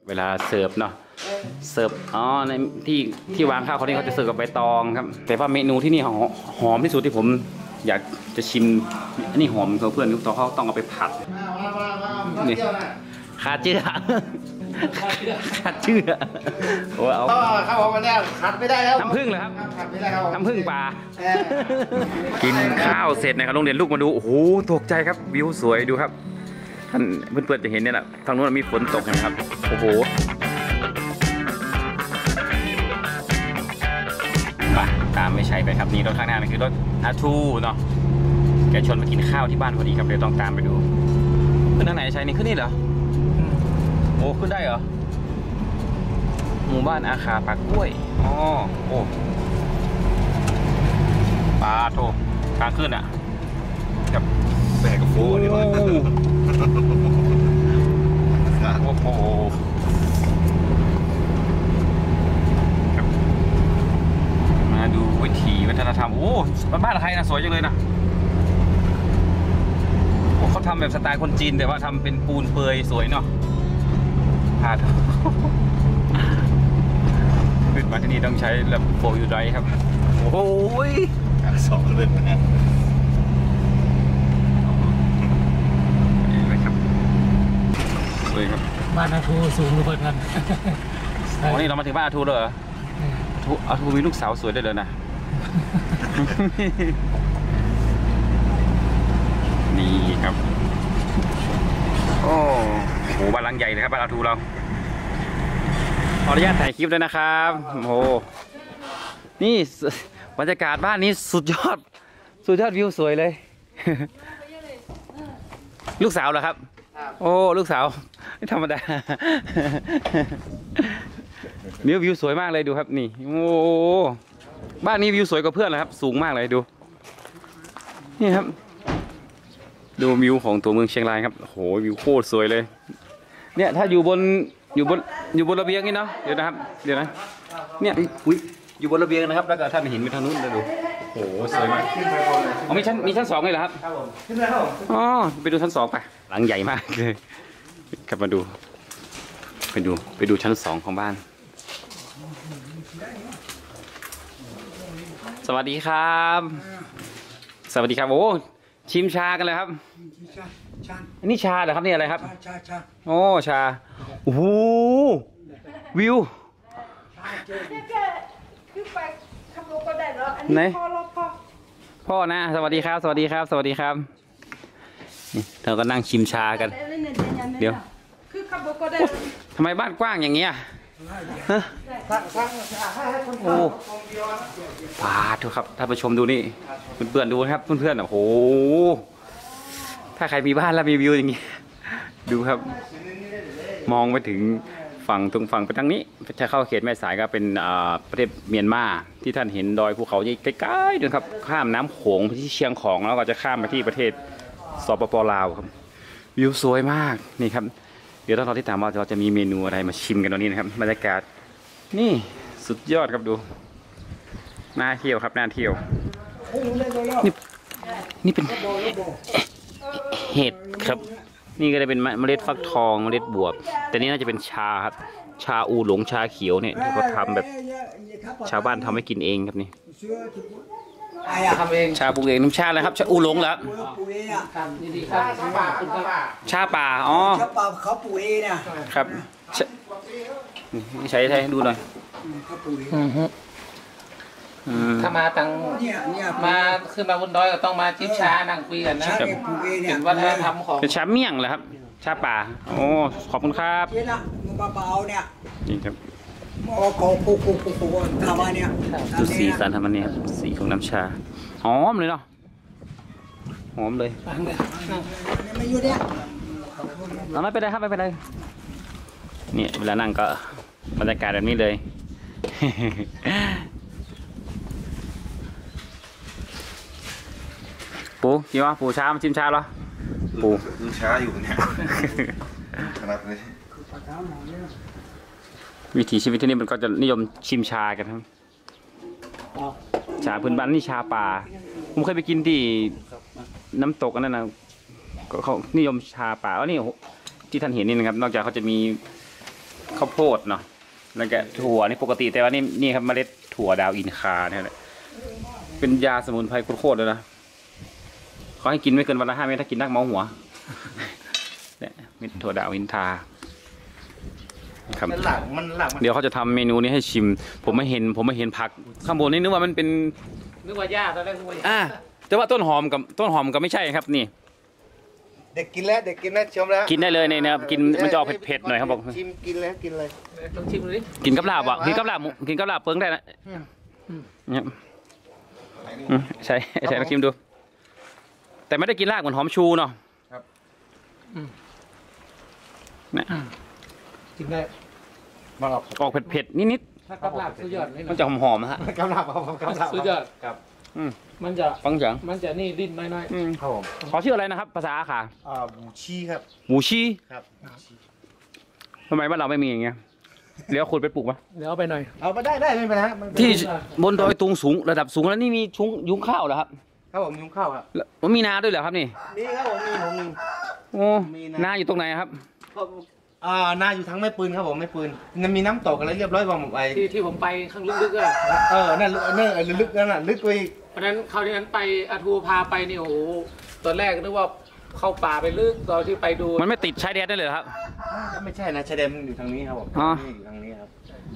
เวลาเสิร์ฟเนาะเสิร์ฟในที่วางข้าวเขานี่เขาจะเสิร์ฟกับใบตองครับแต่ว่าเมนูที่นี่หอมที่สุดที่ผมอยากจะชิมอันนี้หอมเพื่อนทุกตัวเขาต้องเอาไปผัดนี่ขาเจือขาเจือโอ้เอาข้าวมันเนี่ยขัดไม่ได้แล้วน้ำผึ้งเหรอครับขัดไม่ได้ครับน้ำผึ้งปลากินข้าวเสร็จนะครับโรงเรียนลูกมาดูโอ้โหตกใจครับวิวสวยดูครับท่านเพื่อนๆจะเห็นเนี่ยแหละทางนู้นมีฝนตกนะครับโอ้โหมาตามไม่ใช่ไปครับนี่รถข้างหน้านี่คือรถอาทูเนาะแกชวนมากินข้าวที่บ้านพอดีครับเดี๋ยวต้องตามไปดูขึ้นทางไหนใช่นี่ขึ้นนี่เหรอโอ้ขึ้นได้เหรอหมู่บ้านอาคาปากกล้วยอ๋อโอ้ปลาโถทางขึ้นอ่ะกับแบกกับโฟนี่วะโอ้โหมาดูวิถีวัฒนธรรมโอ้บ้านใครนะสวยจังเลยนะโอ้เขาทำแบบสไตล์คนจีนแต่ว่าทำเป็นปูนเปยสวยเนาะพาดขึ้นมาที่นี่ต้องใช้แบบโฟล์ยูไดครับโอ้ยสองเลยนะเลยครับบ้านอาทูสูงเหมือนกันอ๋อนี่เรามาถึงบ้านอาทูเลยเหรออาทูมีลูกสาวสวยได้เลยนะนี่ครับโอ้โหบ้านหลังใหญ่เลยครับบ้านอาทูเราขออนุญาตถ่ายคลิปด้วยนะครับโอ้โหนี่บรรยากาศบ้านนี้สุดยอดวิวสวยเลยลูกสาวเหรอครับโอ้ลูกสาวไม่ธรรมดาวิวสวยมากเลยดูครับนี่โอ้บ้านนี้วิวสวยกว่าเพื่อนเลยครับสูงมากเลยดูนี่ครับดูวิวของตัวเมืองเชียงรายครับโอ้โหวิวโคตรสวยเลยเนี่ยถ้าอยู่บนระเบียงนี่เนาะเดี๋ยวนะครับเดี๋ยวนะเนี่ยอุ้ยอยู่บนระเบียงนะครับแล้วก็ท่านเห็นไปทางนู้นดูโอ้โหสวยมากอ๋อมีชั้นสองเลยเหรอครับขึ้นแล้วอ๋อไปดูชั้นสองไปหลังใหญ่มากเลยกลับมาดูไปดูชั้นสองของบ้านสวัสดีครับสวัสดีครับโอ้ชิมชากันเลยครับอันนี้ชาเหรอครับนี่อะไรครับชาโอ้ชาโอ้โหวิวไหนพ่อนะสวัสดีครับนี่เราก็นั่งชิมชากันเดี๋ยวทำไมบ้านกว้างอย่างเงี้ยโอ้ปาดทุกครับท่านผู้ชมดูนี่เพื่อนๆดูนะครับเพื่อนๆโอ้โหถ้าใครมีบ้านแล้วมีวิวอย่างงี้ดูครับมองไปถึงฝั่งไปทางนี้จะเข้าเขตแม่สายก็เป็นประเทศเมียนมาที่ท่านเห็นดอยภูเขาใกล้ๆด้วยครับข้ามน้ำโขงไปที่เชียงของแล้วก็จะข้ามมาที่ประเทศสปป.ลาวครับวิวสวยมากนี่ครับเดี๋ยวต้องรอที่ตามว่าเราจะมีเมนูอะไรมาชิมกันตอนนี้นะครับบรรยากาศนี่สุดยอดครับดูน่าเที่ยวครับน่าเที่ยวนี่เป็นเห็ดครับนี่ก็จะเป็นเมล็ดฟักทองเมล็ดบวบแต่นี่น่าจะเป็นชาครับชาอูหลงชาเขียวเนี่ยที่เขาทำแบบชาวบ้านทำให้กินเองครับนี่ทำเองชาปลูกเองน้ำชาอะไรครับชาอูหลงแล้วชาป่าอ๋อชาป่าเขาปลูกเองนะครับใช้ดูหน่อยถ้ามาตังมาขึ้นมาบนดอยก็ต้องมาจิ้มชานั่งคุยกันนะเป็นวัฒนธรรมของเป็นชาเมี่ยงเหรอครับชาป่าโอ้ขอบคุณครับนี่ครับดูสีสันทำมันเนี่ยสีของน้ำชาหอมเลยเนาะหอมเลยเราไม่เป็นไรครับไม่เป็นไรเนี่ยเวลานั่งก็บรรยากาศแบบนี้เลยปูกี่วะปูชามาชิมชาเหรอปูช้าอยู่เนี่ยขนาดนี้วิถีชีวิตที่นี่มันก็จะนิยมชิมชากันครับชาพื้นบ้านนี่ชาป่าผมเคยไปกินที่น้ำตกนั่นนะเขานิยมชาป่านี่ที่ท่านเห็นนี่นะครับนอกจากเขาจะมีข้าวโพดเนาะแล้วก็ถั่วนี่ปกติแต่ว่านี่ครับเมล็ดถั่วดาวอินคาเนี่ยแหละเป็นยาสมุนไพรโคตรเลยนะเขาให้กินไม่เกินวันละ5 เม็ดถ้ากินนักเมาหัวเนี่ยเม็ดถั่วดาวอินทาครับมันหลักเดี๋ยวเขาจะทำเมนูนี้ให้ชิมผมไม่เห็นผักข้างบนนี่นึกว่ามันเป็นนึกว่าหญ้าตอนแรกนึกว่าหญ้าแต่ว่าต้นหอมกับไม่ใช่ครับนี่เด็กกินแล้วชมแล้วกินได้เลยเนี่ยนะครับกินมันจะออกเผ็ดๆหน่อยครับบอกชิมกินเลยลองชิมดูดิกินกับลาบอ่ะกินกับลาบเปิ้งได้นะเนี่ยใช่ลองชิมดู แต่ไม่ได้กินรากเหมือนหอมชูเนาะเนี่ยกินได้ออกเผ็ดๆนิดถ้ากับลาบสุดยอดนี่ๆมันจะหอมๆนะฮะกำลับครับสุดยอดครับมันจะฟังเสียงนี่ดิ้นน้อยครับผมขอชื่ออะไรนะครับ ภาษาอาขาบูชีครับหมูชีครับทำไมบ้านเราไม่มีอย่างเงี้ยเดี๋ยวขุดไปปลูกปะๆเดี๋ยวเอาไปหน่อยเอาไปได้ไม่เป็นไรครับที่บนดอยตุงสูงระดับสูงแล้วนี่มียุ้งข้าวเหรอครับครับผมยุ้งข้าวครับแล้วมันมีนาด้วยเหรอครับนี่นี่ครับผมมีโอ้มีนาอยู่ตรงไหนครับนาอยู่ทั้งแม่ปืนครับผมแม่ปืนมันมีน้ำตกอะไรเรียบร้อยผมไปที่ผมไปข้างลึกๆอะนั่นลึกนั่นน่ะลึกไปเพราะนั้นคราวนี้นั้นไปอาทูพาไปนี่โอ้โหตอนแรกนึกว่าเข้าป่าไปลึกตอนที่ไปดูมันไม่ติดชายแดนได้เลยเหรอครับไม่ใช่นะชายแดนมันอยู่ทางนี้ครับผมอ๋อนี่อยู่ทางนี้ครับ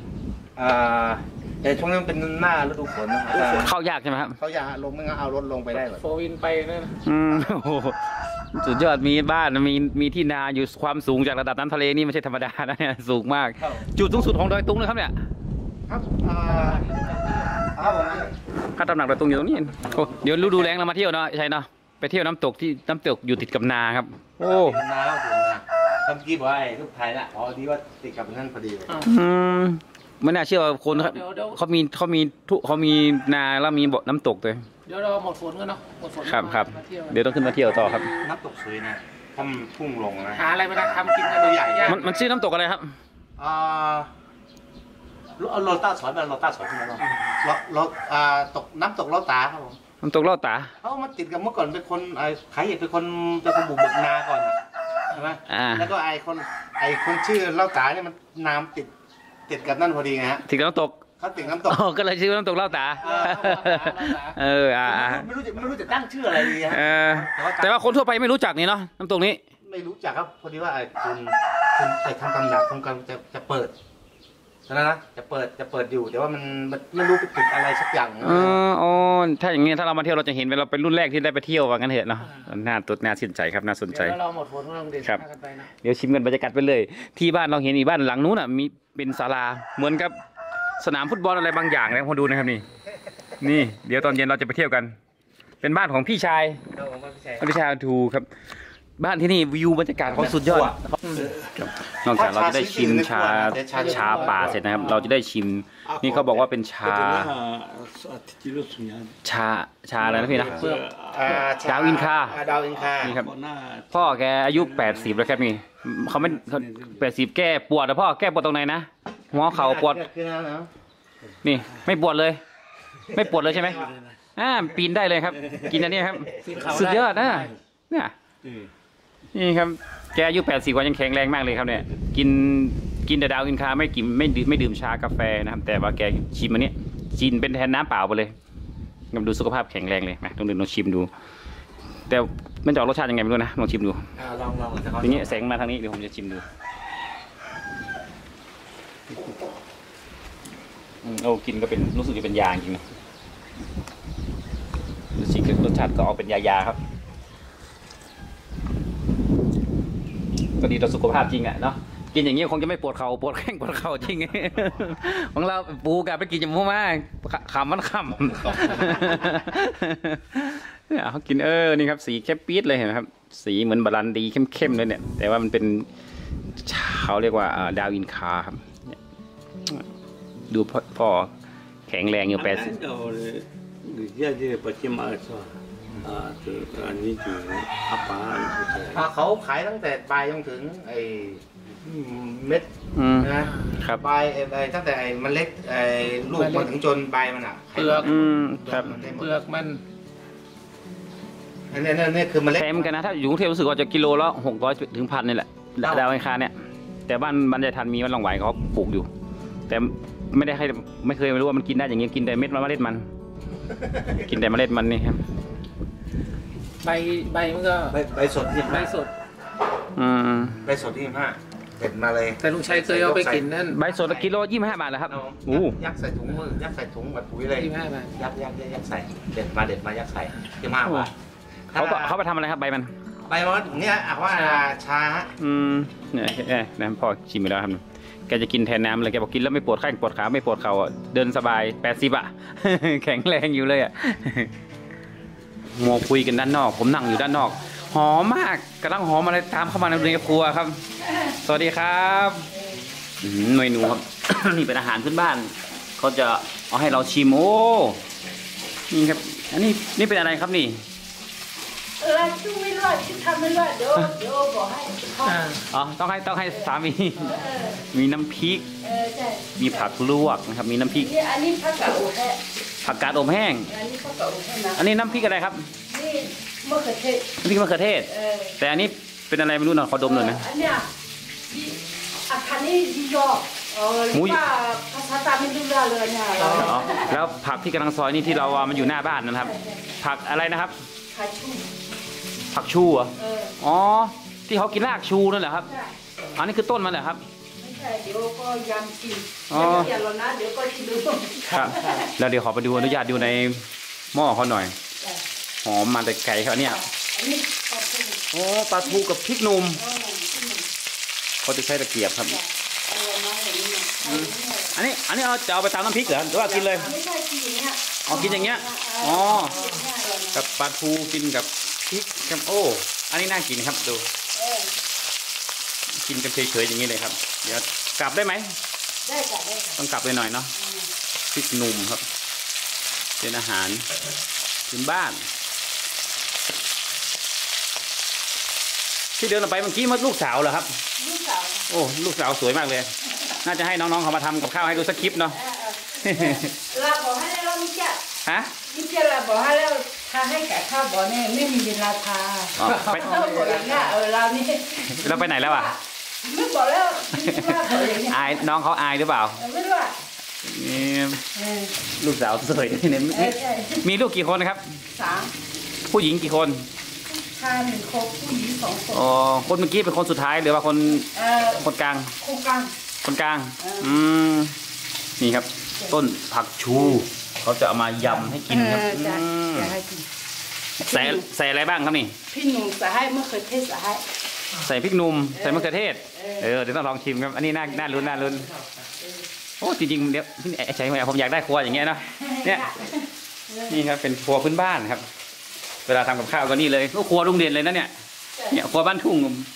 แต่ช่วงนี้มันเป็นหน้าฤดูฝนนะเข้ายากใช่ไหมครับเขาอยากลงไม่งั้นเอารถลงไปได้หรอโฟวินไปนั่นโอ้โหสุดยอดมีบ้านมีที่นาอยู่ความสูงจากระดับน้ำทะเลนี่ไม่ใช่ธรรมดานะเนี่ยสูงมาก จุดสูงสุดของดอยตุงเลยครับเนี่ยครับครับผมค่าตำหนักดอยตุงอยู่ตรงนี้โอ้เดี๋ยวฤดูแล้งเรามาเที่ยวเนาะใช่เนาะไปเที่ยวน้ำตกอยู่ติดกับนาครับโอ้นาครับผมนาทำกี้บอกไอ้ลูกไทยน่ะอ๋อดีว่าติดกับนั่นพอดีเลยไม่น่าเชื่อว่าคนเขามีนาแล้วมีบ่อน้ำตกเลยเดี๋ยวเราหมดฝนกันเนาะหมดฝนครับมาเที่ยวเดี๋ยวต้องขึ้นมาเที่ยวต่อครับน้ำตกสวยนะทำพุ่งลงนะหาอะไรมาทำกินกันเลยใหญ่ยากมันชื่อน้ำตกอะไรครับโรต้าสอยเป็นโรต้าสอยใช่ไหมเราตกน้ำตกโรตาครับผมน้ำตกเล่าตาเขามาติดกับเมื่อก่อนเป็นคนขายเห็ดเป็นคนบุกเบิกนาก่อนใช่ไหมแล้วก็ไอคนชื่อเล่าตาเนี่ยมันน้ำติดกับนั่นพอดีไงฮะติดกับน้ำตกเขาติดน้ำตกก็เลยชื่อน้ำตกเล่าตาไม่รู้จะตั้งชื่ออะไรดีฮะแต่ว่าคนทั่วไปไม่รู้จักนี่เนาะน้ำตกนี้ไม่รู้จักครับพอดีว่าคุณทำตำหนักคงการจะเปิดนะจะเปิดอยู่แต่ว่ามันไม่รู้ไปติดอะไรสักอย่างอ๋อถ้าอย่างงี้ถ้าเรามาเที่ยวเราจะเห็นเราเป็นรุ่นแรกที่ได้ไปเที่ยวว่างั้นเถอะเนาะน่าสนใจครับน่าสนใจเดี๋ยวเราหมดฝนเราเดินทางกันไปนะเดี๋ยวชิมกันบรรยากาศไปเลย ที่บ้านเราเห็นอีกบ้านหลังนู้นอ่ะมีเป็นศาลาเหมือนกับสนามฟุตบอลอะไรบางอย่างนะพอดูนะครับนี่เดี๋ยวตอนเย็นเราจะไปเที่ยวกัน เป็นบ้านของพี่ชายพี่ชายทูครับบ้านที่นี่วิวบรรยากาศเขาสุดยอดนอกจากเราจะได้ชิมชาป่าเสร็จนะครับ เราจะได้ชิมนี่เขาบอกว่าเป็นชาอะไรนะพี่นะดาวอินคานี่ครับพ่อแกอายุ80แล้วครับนี่เขาไม่80แก้ปวดนะพ่อแก้ปวดตรงไหนนะหัวเข่าปวดนี่ไม่ปวดเลยไม่ปวดเลยใช่ไหมปีนได้เลยครับ กินอันนี้ครับสุดยอดนะเนี่ยนี่ครับแกอายุ80กว่ายังแข็งแรงมากเลยครับเนี่ยกินแต่ดาวอินคาไม่ดื่มชากาแฟนะครับแต่ว่าแกชิมอันนี้กินเป็นแทนน้ำเปล่าไปเลยดูสุขภาพแข็งแรงเลยนะลองชิมดูแต่มันจะออกรสชาติยังไงไม่รู้นะลองชิมดูลองอย่างนี้แสงมาทางนี้เดี๋ยวผมจะชิมดูโอ้กินก็เป็นรู้สึกจะเป็นยาจริงนะรสชาติก็ออกเป็นยาครับก็ดีต่อสุขภาพจริงอ่ะเนาะกินอย่างนี้คงจะไม่ปวดเข่าปวดแข้งปวดเข่าจริงของเราปูกับไปกินจมูกมากขำมันขำเนี่ยเขากินนี่ครับสีเข้มปี๊ดเลยเห็นไหมครับสีเหมือนบาลันดีเข้มๆเลยเนี่ยแต่ว่ามันเป็นเขาเรียกว่าดาวอินคาครับดูพ่อแข็งแรงอยู่80 เขาขายตั้งแต่ปลายจนถึงเม็ดนะครับใบตั้งแต่เมล็ดลูกมาถึงจนใบมันอ่ะเปลือกครับเปลือกมันนี่คือเมล็ดแพงกันนะถ้าอยู่กรุงเทพรู้สึกว่าจะกิโลละ600 ถึง 1,000นี่แหละดาวอังคารเนี่ยแต่บ้านยายทันมีบ้านหลงไหวเขาปลูกอยู่ แต่ไม่เคยรู้ว่ามันกินได้อย่างนี้กินแต่เม็ดเมล็ดมัน กินแต่เมล็ดมันนี่ครับใบมันก็ใบสดที่ใบสดใบสดที่25เด็ดมาเลยแต่ลุงชัยเคยเอาไปกินนั่นใบสดละกิโล25 บาทเหรอครับโอ้ยักใส่ถุงมือยักใส่ถุงแบบปุ๋ยเลย 25 บาทยักใส่เด็ดมายักใส่25 บาทเขาไปทำอะไรครับใบมันใบมันเนี่ยว่าชาเนี่ยพ่อชิมไปแล้วครับแกจะกินแทนน้ำเลยแกบอกกินแล้วไม่ปวดแข้งปวดขาไม่ปวดเข่าเดินสบาย80อ่ะ แข็งแรงอยู่เลยอ่ะมัวคุยกันด้านนอกผมนั่งอยู่ด้านนอกหอมมากกำลังหอมอะไรตามเข้ามาในครัวครับสวัสดีครับเมนูครับ นี่เป็นอาหารพื้นบ้านเขาจะเอาให้เราชิมโอ้นี่ครับอันนี้นี่เป็นอะไรครับนี่ชูไม่รอดที่ทำไม่รอดเดี๋ยวบอกให้อ๋อต้องให้สามีมีน้ำพริกใช่มีผักลวกนะครับมีน้ำพริกนี่อันนี้ผักกาดอบแห้งผักกาดอบแห้งอันนี้ผักกาดอบแห้งนะอันนี้น้ำพริกอะไรครับนี่มะเขือเทศน้ำพริกมะเขือเทศ แต่อันนี้เป็นอะไรไม่รู้หน่อยขอดมหน่อยนะอันเนี้ยอาคารนี้ดียอหรือว่าภาษาตาไม่รู้เรื่องเลยเนี่ยอ๋อแล้วผักที่กำลังซอยนี่ที่เราเอามันอยู่หน้าบ้านนะครับ ผักอะไรนะครับขาชูผักชูเหรออ๋อที่เขากินรากชูนั่นแหละครับใช่อันนี้คือต้นมันเหรอครับไม่ใช่เดี๋ยวก็ยำกินอ๋ออย่าหรอกนะเดี๋ยวก็ชิมดูครับแล้วเดี๋ยวขอไปดูอนุญาตดูในหม้อเขาหน่อยหอมมาแต่ไก่เขาเนี่ยอันนี้ปลาทูโอ้ปลาทูกับพริกหนุ่มเขาจะใช้ตะเกียบครับ อันนี้เราจะเอาไปตามน้ำพริกเหรอหรือว่ากินเลยไม่ใช่กินอย่างเงี้ยอ๋อกินอย่างเงี้ยอ๋อกับปลาทูกินกับพริกกับโอ้อันนี้น่ากินครับดูกินกันเฉยๆอย่างนี้เลยครับเดี๋ยวกลับได้ไหมได้ค่ะได้ค่ะต้องกลับไปหน่อยเนาะพริกหนุ่มครับเป็นอาหารพื้นบ้านที่เดินออกไปเมื่อกี้มันลูกสาวเหรอครับลูกสาวโอ้ลูกสาวสวยมากเลย น่าจะให้น้องๆเขามาทำกับข้าวให้ดูสักคลิปเนาะเราบอกให้เราไม่จัดฮะนี่เจ้าเราบอกให้แล้วถ้าให้แก่ข้าวบอกเนี่ยไม่มีเวลาทาอ๋อไปเราบอกอย่างเงี้ยเรานี่เราไปไหนแล้วอ่ะไม่บอกแล้วไม่ว่าบอกอย่างเงี้ยอายน้องเขาอายหรือเปล่าไม่รู้อ่ะนี่ลูกสาวสวยเนี่ยมีลูกกี่คนนะครับ 3 ผู้หญิงกี่คนชาย1 คนผู้หญิง2 คนอ๋อคนเมื่อกี้เป็นคนสุดท้ายหรือว่าคนกลางคู่กลางคนกลางนี่ครับ ต้นผักชูเขาจะเอามายำให้กินครับจะให้กินใส่อะไรบ้างครับนี่พี่หนุ่มจะให้มะเขือเทศจะให้ใส่พริกหนุ่มใส่มะเขือเทศเดี๋ยวต้องลองชิมครับอันนี้น่าลุ้นโอ้จริงๆเดี๋ยวใช่ไหมผมอยากได้ครัวอย่างเงี้ยเนาะเนี่ยนี่ครับเป็นครัวพื้นบ้านครับ เวลาทำกับข้าวก็นี่เลยก็ครัวโรงเรียนเลยนะเนี่ยครัวบ้านทุ่ง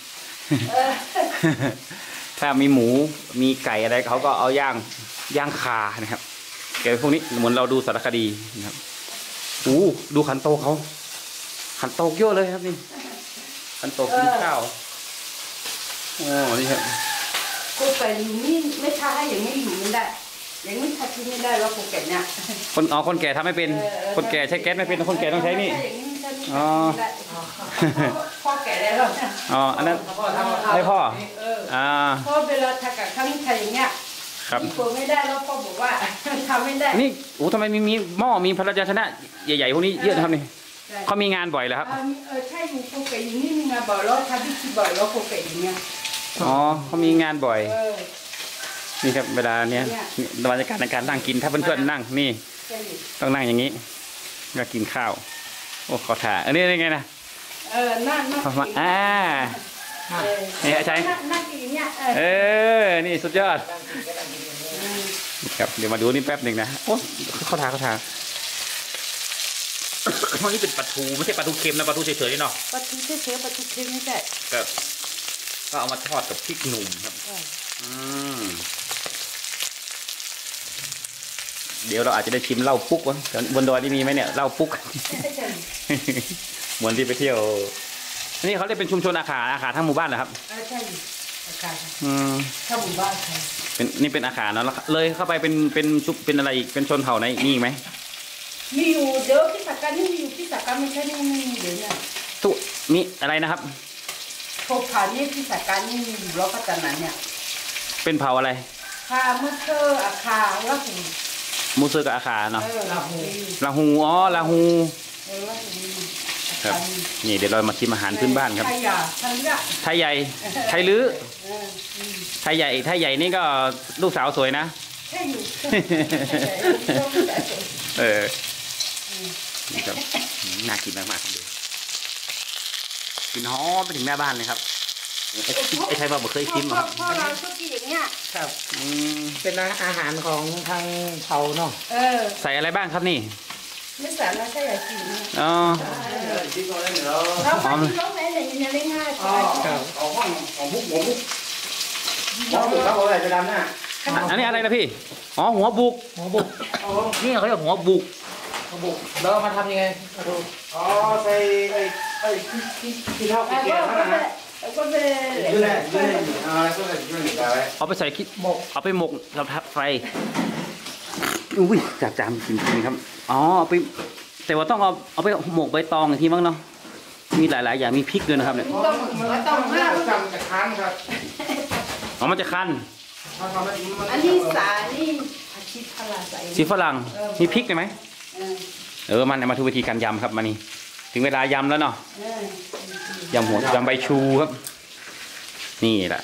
ถ้ามีหมูมีไก่อะไรเขาก็เอาย่างคานะครับแกพวกนี้เหมือนเราดูสารคดีนะครับดูขันโตกเขาขันโตกเยอะเลยครับนี่ขันโตกกินข้าวโอ้นี่ครับกูไก่นี่ไม่ทาให้อย่างนี้อยู่ไม่ได้อย่างนี้ทาที่ไม่ได้แล้วกูไก่เนี่ยคนแก่ทำไม่เป็นคนแก่ใช้แก๊สไม่เป็นคนแก่ต้องใช้นี่พ่อแก่ได้แล้วอ๋ออันนั้นให้พ่อพ่อเวลาทากับข้าวนี่ทาอย่างเงี้ยครับกูไม่ได้แล้วพ่อบอกว่าทำไม่ได้นี่ทำไมมีหม้อมีภรรยาชนะใหญ่ๆพวกนี้เยอะนะครับนี่เขามีงานบ่อยเหรอครับใช่อยู่กูไก่อย่างนี้มีงานบ่อยแล้วทำพิธีบ่อยแล้วกูไก่อย่างเงี้ยอ๋อเขามีงานบ่อยนี่ครับเวลาเนี้ยบรรยากาศในการนั่งกินถ้าเพื่อนๆนั่งนี่ต้องนั่งอย่างนี้ก็กินข้าวโอ้ขอถ่ายอันนี้ยังไงนะนั่งนี่ใช่นั่งกินอย่างเงี้ยนี่สุดยอดครับเดี๋ยวมาดูนี่แป๊บหนึ่งนะโอ้เขาถ่ายเพราะนี่เป็นปลาทูไม่ใช่ปลาทูเค็มนะปลาทูเฉยๆเนาะปลาทูเฉยๆปลาทูเค็มไม่ใช่ก็เอามาทอดกับพริกหนุ่มครับเดี๋ยวเราอาจจะได้ชิมเหล้าปุ๊กวะบนดอยนี่มีไหมเนี่ยเหล้าปุ๊กเหมือนที่ไปเที่ยวนี่เขาเรียกเป็นชุมชนอาขาทั้งหมู่บ้านเหรอครับใช่อาคารทั้งหมู่บ้านใช่นี่เป็นอาขาเนาะเลยเข้าไปเป็นอะไรอีกเป็นชนเผ่าไหนนี่ไหมมีอยู่เดี๋ยวพิสาการนี่มีอยู่พิสาการไม่ใช่นี่มีเดี๋ยวเนี่ยมีอะไรนะครับโทผ่านนี่พิสาการนี่มีอยู่รอบปัตตานีเนี่ยเป็นเผาอะไรขามุเตอร์อาคาละหูมูเซอร์กับอาคาเนาะละหูลาฮูอ๋อลาฮูละหูครับนี่เดี๋ยวเรามาชิมอาหารพื้นบ้านครับไทยยาไทยยาไทยใหญ่ไทยลื้อไทยใหญ่นี่ก็ลูกสาวสวยนะแค่อยู่เออนี่ครับน่ากินมากๆครับดูกลินหอมไปถึงหน้าบ้านเลยครับไอ้ไทยบอกเคยชิมครับพ่อเราชอบกินอย่างเงี้ยครับอืมเป็นอาหารของทางเผาเนาะใส่อะไรบ้างครับนี่ไม่สารแล้วใช่ไหมกินอ๋อเราไปกินร้องไหนไหนยังได้ง่ายกว่าครับเอาห้องของมุกหัวมุกหัวมุกเขาอะไรจะดำหน้าอันนี้อะไรนะพี่อ๋อหัวบุกหัวบุกนี่เขาเรียกหัวบุกหัวบุกแล้วเอามาทำยังไงมาดูอ๋อใส่ที่เท่าแล้วเกียร์นะฮะก็ไปยืดเลยก็เลยยืดเลยได้เอาไปใส่คิดหมกเอาไปหมกกับไฟอุ้ยจับจามจริงๆครับอ๋อเอาไปแต่ว่าต้องเอาไปหมกใบตองอีกทีมั้งเนาะมีหลายๆอย่างมีพริกด้วยนะครับเนี่ยต้องมากจำจะค้างครับอ๋อมันจะคันอันนี้สานี่อาชีพพลาใส่สีฝรั่งมีพริกได้ไหมมันมาดูวิธีการยำครับมานี่ถึงเวลายำแล้วเนาะยำใบชูครับนี่แหละ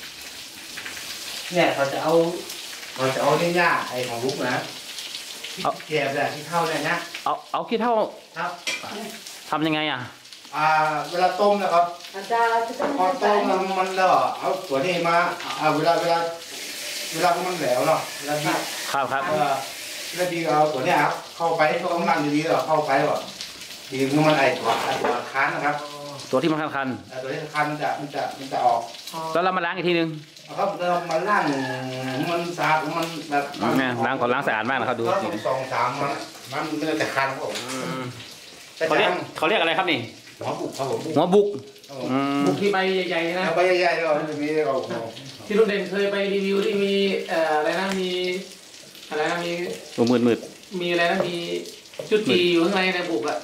เนี่ยเขาจะเอาเนี่ยย่าไอของลุกนะที่แกบแหละที่เท่าเนี่ยนะเอาขี้เท่าครับทำยังไงอ่ะเวลาต้มนะครับอาจารย์จะต้องพอต้มมันแล้วเอาตัวนี้มาเวลามันแหลวเนาะเวลาบีครับเวลาบีเอาตัวเนี้ยครับเข้าไปช่วงกำลังดีๆเราเข้าไปหรอดีมันไอตัวค้านนะครับตัวที่มันคันตัวที่คันมันจะออกๆแล้วเรามาล้างอีกทีนึงครับเรามาล้างมันสะอาดมันแบบเนี่ยล้างก่อนล้างสะอาดมากนะครับดู 2-3มันจะคันครับผมเขาเรียกอะไรครับนี่หัวบุกครับผมหัวบุกบุกที่ใบใหญ่ๆนะเอาไปใหญ่ๆเลยมีเราที่ลุงเด่นเคยไปรีวิวที่มีอะไรนะมีอะไรนะมีตัวมืดมีอะไรนะมีจุดจีอยู่ข้างในในบุกอ่ะ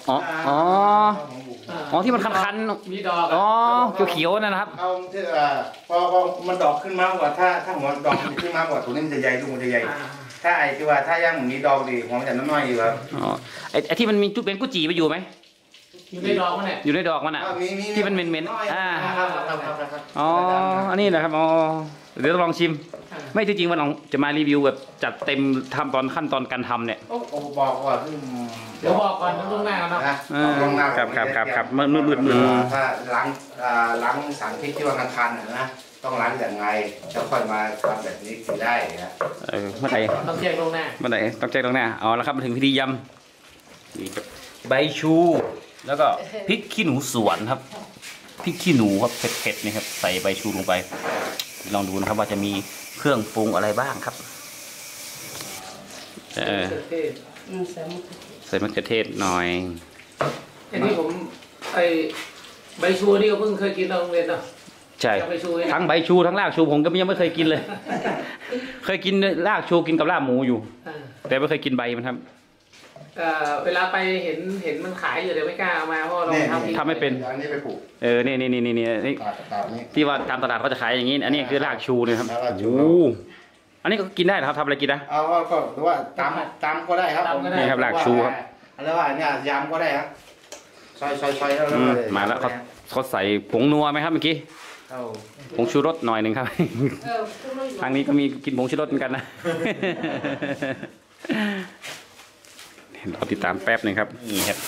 อ๋อที่มันคันๆมีดอกอ๋อเขียวๆนั่นนะครับเอาที่พอมันดอกขึ้นมากกว่าถ้าหัวดอกขึ้นมากกว่าตัวนี้มันจะใหญ่ลูกมันจะใหญ่ถ้าไอ้ที่ว่าถ้ายังมีดอกดีหัวมันจะน้อยอยู่ครับอ๋อไอ้ที่มันมีจุดเป็นกุจีไปอยู่ไหมอยู่ในดอกมันเนี่ยอยู่ในดอกมันอ่ะ ที่มันเหม็นๆอ๋ออันนี้นะครับอ๋อเดี๋ยวต้องลองชิม ไม่ที่จริงวันหลังจะมารีวิวแบบจัดเต็มทำตอนขั้นตอนการทำเนี่ยโอ้บอกว่าเดี๋ยวบอกก่อนล่วงหน้ากันเนาะครับมืดถ้าล้างสารพิษที่ว่ามันคันนะต้องล้างอย่างไงจะค่อยมาทำแบบนี้ถึงได้นะเมื่อไหร่ต้องแจ้งล่วงหน้าต้องแจ้งตรงหน้าเอาแล้วครับมาถึงพิธียำนี่ครับใบชู แล้วก็พริกขี้หนูสวนครับพริกขี้หนูครับเผ็ดๆนี่ครับใส่ใบชูลงไปลองดูนะครับว่าจะมีเครื่องปรุงอะไรบ้างครับใส่มะเขือเทศหน่อยอันนี้ผมใบชูนี่ก็เพิ่งเคยกินตอนโรงเรียนเนาะใช่ทั้งใบชูทั้งรากชูผมก็ยังไม่เคยกินเลย เคยกินรากชูกินกับลาบหมูอยู่ แต่ไม่เคยกินใบมันครับเวลาไปเห็นมันขายอยู่เดี๋ยวไม่กล้าเอามาเพราะเราทำไม่เป็นอันนี้ไปปลูกนี่ที่ว่าตามตลาดเขาจะขายอย่างนี้อันนี้คือรากชูเนี่ยครับโอ้อันนี้ก็กินได้นะครับทำอะไรกินนะเอาก็หรือว่าตามก็ได้ครับนี่ครับรากชูครับแล้วว่าเนี่ยยำก็ได้ครับซอยแล้วมาแล้วเขาใส่ผงนัวไหมครับเมื่อกี้ผงชูรสหน่อยหนึ่งครับ ทางนี้ก็มีกินผงชูรสเหมือนกันนะ เราติดตามแป๊บหนึ่งครับนี่ครับ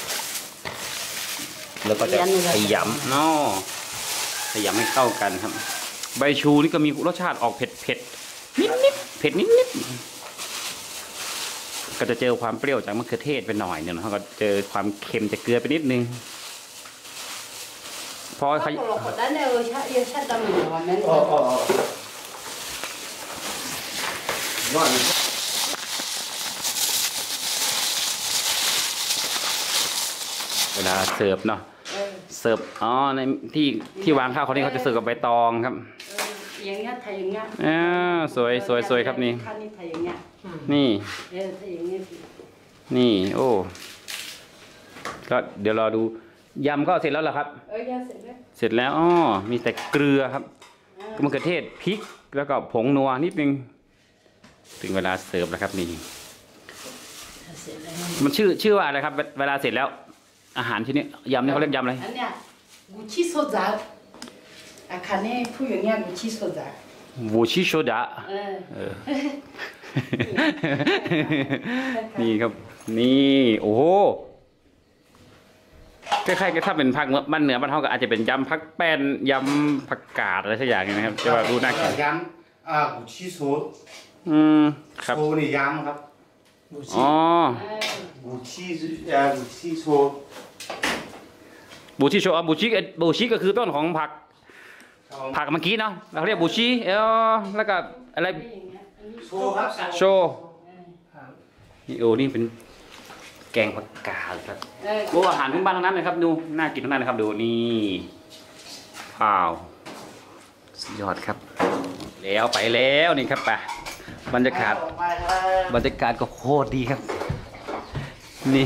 แล้วก็จะขยำเนาะขยำให้เข้ากันครับ ใบชูนี่ก็มีรสชาติออกเผ็ดนิดเผ็ดนิดก็จะเจอความเปรี้ยวจากมะเขือเทศไปหน่อยเนี่ยนะก็เจอความเค็มจากเกลือไปนิดนึงพอขยเวลาเสิร์ฟเนาะเสิร์ฟในที่วางข้าวเขานี่เขาจะเสิร์ฟกับใบตองครับอย่างเงี้ยไทยอย่างเงี้ยสวยครับนี่ไทยอย่างเงี้ยนี่ไทยอย่างเงี้ยนี่โอ้ก็เดี๋ยวรอดูยำก็เสร็จแล้วเหรอครับยำเสร็จแล้วเสร็จแล้วมีแต่เกลือครับมะเขือเทศพริกแล้วก็ผงนัวนิดนึงถึงเวลาเสิร์ฟแล้วครับนี่มันชื่อว่าอะไรครับเวลาเสร็จแล้วอาหารที่นี้ยำเนี่ยเขาเรียกยำอะไรอันเนี้ยกุชิโซดาอาคาเน่ผู้อย่างเนี้ยกุชิโซดาบูชิโชดะนี่ครับนี่โอ้โหคล้ายๆกับถ้าเป็นผักบ้านเหนือบ้านเฮาก็อาจจะเป็นยำผักแป้นยำผักกาดอะไรสักอย่างนะครับจะว่าดูน่ากินยำกุชิโซครับโซนี่ยำครับอ๋อกุชิโซบูชิโชบูชิก็คือต้นของผักเมื่อกี้เนาะเราเรียกบูชิแล้วก็อะไรโชครับโชนี่โอ้นี่เป็นแกงผักกาดครับโอ้อาหารพื้นบ้านทั้งนั้นเลยครับดูน่ากินทั้งนั้นนะครับดูนี่ข้าวสุดยอดครับแล้วไปแล้วนี่ครับป่ะบรรยากาศก็โคตรดีครับนี่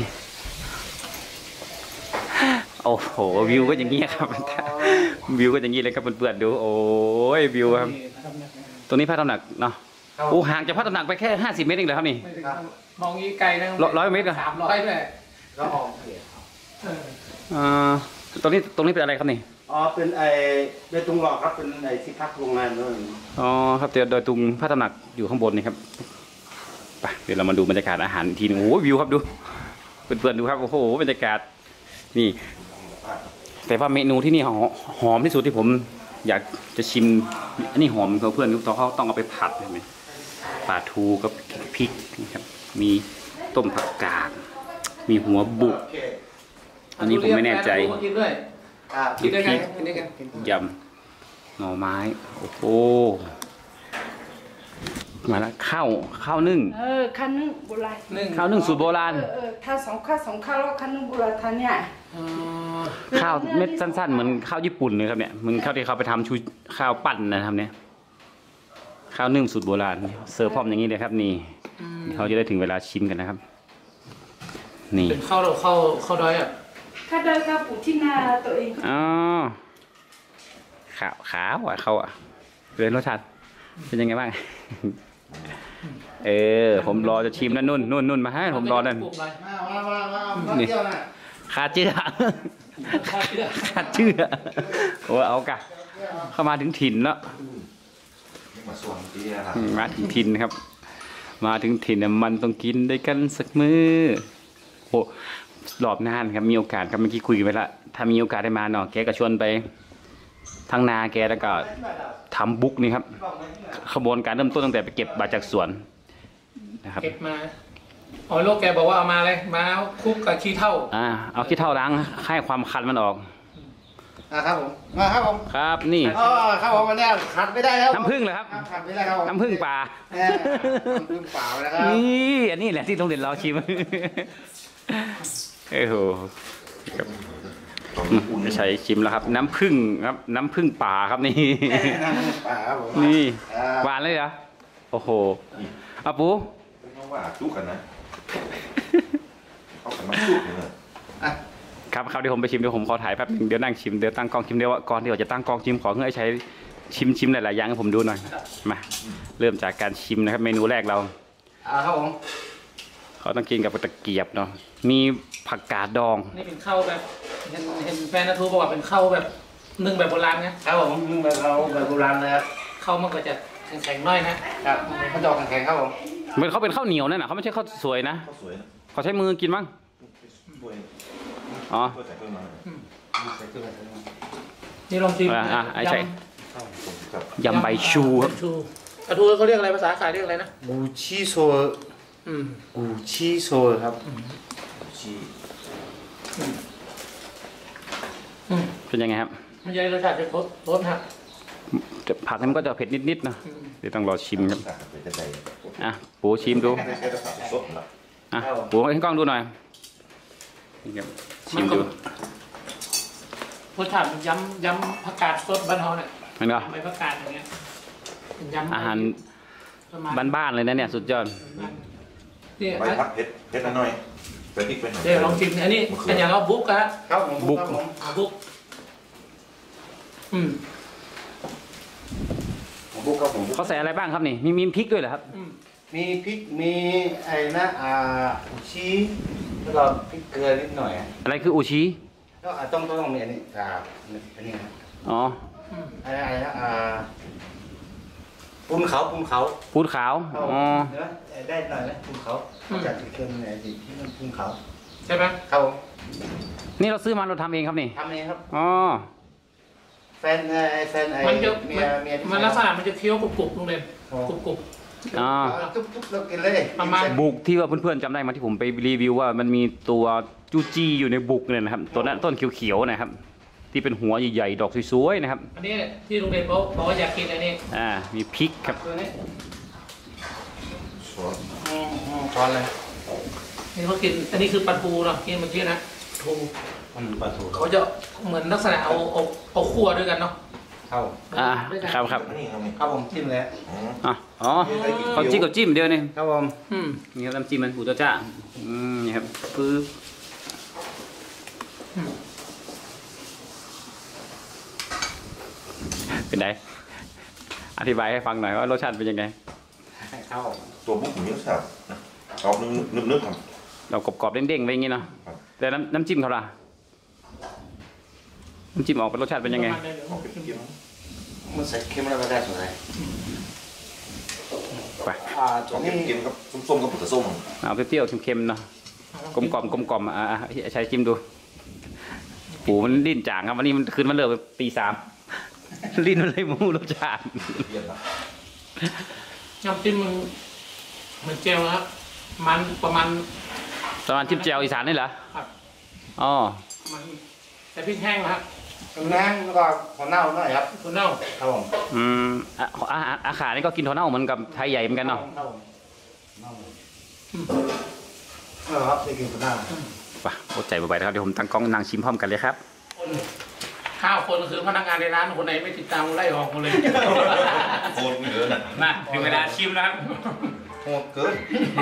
โอ้โหวิวก็อย่างนี้ครับวิวก็อย่างนี้เลยครับเพื่อนๆดูโอ้ยวิวครับตรงนี้พระตำหนักเนาะโอ้ห่างจากพระตำหนักไปแค่50 เมตรเองเหรอครับนี่มองอีไกลนะ 100 เมตรเหรอ 300ด้วยก็ออกตรงนี้เป็นอะไรครับนี่เป็นเบตุงหลอกครับเป็นที่พักโรงงานนั่นครับเดี๋ยวตุงพระตำหนักอยู่ข้างบนนี่ครับไปเดี๋ยวเรามาดูบรรยากาศอาหารทีนึงโอ้วิวครับดูเพื่อนๆดูครับโอ้โหบรรยากาศนี่แต่ว่าเมนูที่นี่หอมที่สุดที่ผมอยากจะชิมอันนี้หอมเพื่อนๆเขาต้องเอาไปผัดใช่ไหมปลาทูกับพริกนะครับมีต้มผักกาดมีหัวบุกอันนี้ผมไม่แน่ใจกินด้วยกินด้วยกันยำหน่อไม้โอ้โหมาแล้วข้าวนึ่งข้าวนึ่งโบราณข้าวนึ่งสูตรโบราณถ้า2 ข้าวแล้วข้าวนึ่งโบราณท่านเนี่ยข้าวเม็ดสั้นๆเหมือนข้าวญี่ปุ่นเลยครับเนี่ยเหมือนข้าวที่เขาไปทำข้าวปั้นนะครับเนี่ยข้าวนึ่งสูตรโบราณเสิร์ฟพร้อมอย่างนี้เลยครับนี่เขาจะได้ถึงเวลาชิมกันนะครับนี่เป็นข้าวดอยข้าวดอยข้าวปูที่นาตัวเองขาวเขาเลยรสชาติเป็นยังไงบ้างผมรอจะชิมแล้วนุ่นมาให้ผมรอนั่นนี่ขาเจือโอ้เอากะเข้ามาถึงถิ่นแล้วมาถึงถิ่นครับมาถึงถิ่นมันต้องกินด้วยกันสักมื้อโอ้รอบนานครับมีโอกาสครับเมื่อกี้คุยกันไปแล้วถ้ามีโอกาสได้มาเนาะแกก็ชวนไปทั้งนาแกแล้วก็ทำบุ๊กนี่ครับขบวนการเริ่มต้นตั้งแต่ไปเก็บมาจากสวนนะครับเก็บมาลูกแกบอกว่าเอามาเลยมาคุกกับขี้เถ้าเอาขี้เถ้าล้างให้ความคันมันออกครับผมครับผมครับนี่ครับผมวันนี้ขัดไม่ได้แล้วน้ำผึ้งเหรอครับขัดไม่ได้ครับน้ำผึ้งป่าน้ำผึ้งป่าแล้วครับนี่อันนี้แหละที่โรงเรียนเราชิมโหจะใช้ชิมแล้วครับน้ำผึ้งครับน้ำผึ้งป่าครับนี่น้ำผึ้งป่าครับผมนี่หวานเลยเหรอโอ้โหอาปูว่าสู้กันนะเขาสามารถสู้กันเลยครับเดี๋ยวผมไปชิมเดี๋ยวผมขอถ่ายแป๊บนึงเดี๋ยวนั่งชิมเดี๋ยวตั้งกล้องชิมเดี๋ยวก่อนที่เราจะตั้งกล้องชิมขอให้ใช้ชิมหลายๆอย่างให้ผมดูหน่อยมาเริ่มจากการชิมนะครับเมนูแรกเราครับผมเขาต้องกินกับตะเกียบเนาะมีผักกาดดองนี่เป็นข้าวแบบเห็นแฟนนะทูบอกว่าเป็นข้าวแบบนึ่งแบบโบราณนะครับผมนึ่งแบบโบราณเลยครับข้าวมันก็จะแข็งๆน้อยนะครับมันดอกแข็งครับผมเหมือนเขาเป็นข้าวเหนียวนั่นน่ะเขาไม่ใช่ข้าวสวยนะเขาใช้มือกินมั้งนี่ลองชิมใช่ยำใบชูครับปลาทูเขาเรียกอะไรภาษาขายเรียกอะไรนะกูชิโซกูชิโซครับเป็นยังไงครับมันยังรสชาติจะรสครับผักมันก็จะเผ็ดนิดๆนะเดี๋ยวต้องรอชิมครับปูชิมดูปูให้กล้องดูหน่อยชิมดูรสชาติยำผักกาดสดบ้านเขาเนี่ยมันก็ใบผักกาดอย่างเงี้ยอาหารบ้านๆเลยนะเนี่ยสุดยอดใบผักเผ็ดน้อยใส่พริกไปหน่อยเดี๋ยวลองชิมอันนี้เป็นอย่างเราบุ๊กครับบุ๊กบุ๊กบุ๊กครับผมเขาใส่อะไรบ้างครับนี่มีพริกด้วยเหรอครับมีพริกมีไอ้นะชีสแล้วก็พริกเกลือนิดหน่อยอะไรคืออูชิก็ต้องมีอันนี้อันนี้นะอ๋ออะไรนะปูนเขาปูนขาวอ๋อเดี๋ยวได้หน่อยนะปูนเขาจากเค็มเนี่ยที่มันปูนเขาใช่ไหมครับผมนี่เราซื้อมาเราทำเองครับนี่ทำเองครับอ๋อแฟนไอ้มันจะเมียมันลักษณะมันจะเคี้ยวกรุบๆลงเลยกรุบอ๋อทุบเรากินเลยประมาณบุกที่ว่าเพื่อนๆจำได้มาที่ผมไปรีวิวว่ามันมีตัวจูจี้อยู่ในบุกเนี่ยนะครับตัวนั้นต้นเขียวๆนะครับ ที่เป็นหัวใหญ่ๆดอกสวยๆนะครับอันนี้ที่โรงเรียนบอกว่าอยากกินอันนี้มีพริกครับตัวนี้ซอสช้อนเลยนี่เขากินอันนี้คือปลาทูเนาะกินเมื่อกี้นะทูปลาทูเขาจะเหมือนลักษณะเอาคั่วด้วยกันเนาะเข้าครับอันนี้ครับนี่ครับผมจิ้มเลยอ๋อเขาจิ้มกับจิ้มเดียวนี่ครับผมนี่ครับน้ำจิ้มมันปูจ้านี่ครับปึ๊บเป็นไงอธิบายให้ฟังหน่อยว่ารสชาติเป็นยังไงเข้าตัวบุ๊กผมยังแซ่บนะเอานึกๆครับเรากรอบๆเด้งๆไปอย่างงี้เนาะครับแต่น้ำจิ้มเขาล่ะน้ำจิ้มออกเป็นรสชาติเป็นยังไงมันใส่เค็มแล้วก็ได้ส่วนไหนไปตัวนี้เค็มๆครับส้มๆกับผุดส้มเอาเปรี้ยวๆเค็มๆเนาะกลมๆใช้จิ้มดูปูมันดิ้นจางครับวันนี้มันคืนมันเลิกไปตี 3ลิ้นมันเลยมูรสชาติเยี่ยมนะน้ำจิ้มมันเหมือนเจลนะครับมันประมาณตอนจิ้มแจ่วอีสานนี่เหรอครับอ๋อมันแต่พริกแห้งนะครับแห้งแล้วก็หัวเน่าหน่อยครับถั่วเน่าครับผมอาขานี่ก็กินถั่วเน่าเหมือนกับไทยใหญ่เหมือนกันเนาะครับผมครับได้กินหัวเน่าไปอดใจบ่อยๆนะครับเดี๋ยวผมตั้งกล้องนั่งชิมพร้อมกันเลยครับ 5 คนคือพนักงานในร้านคนไหนไม่ติดตามไล่ออกหมดเลยโคตรไม่เยอะนะมาถึงเวลาชิมแล้วครับโหดเกิน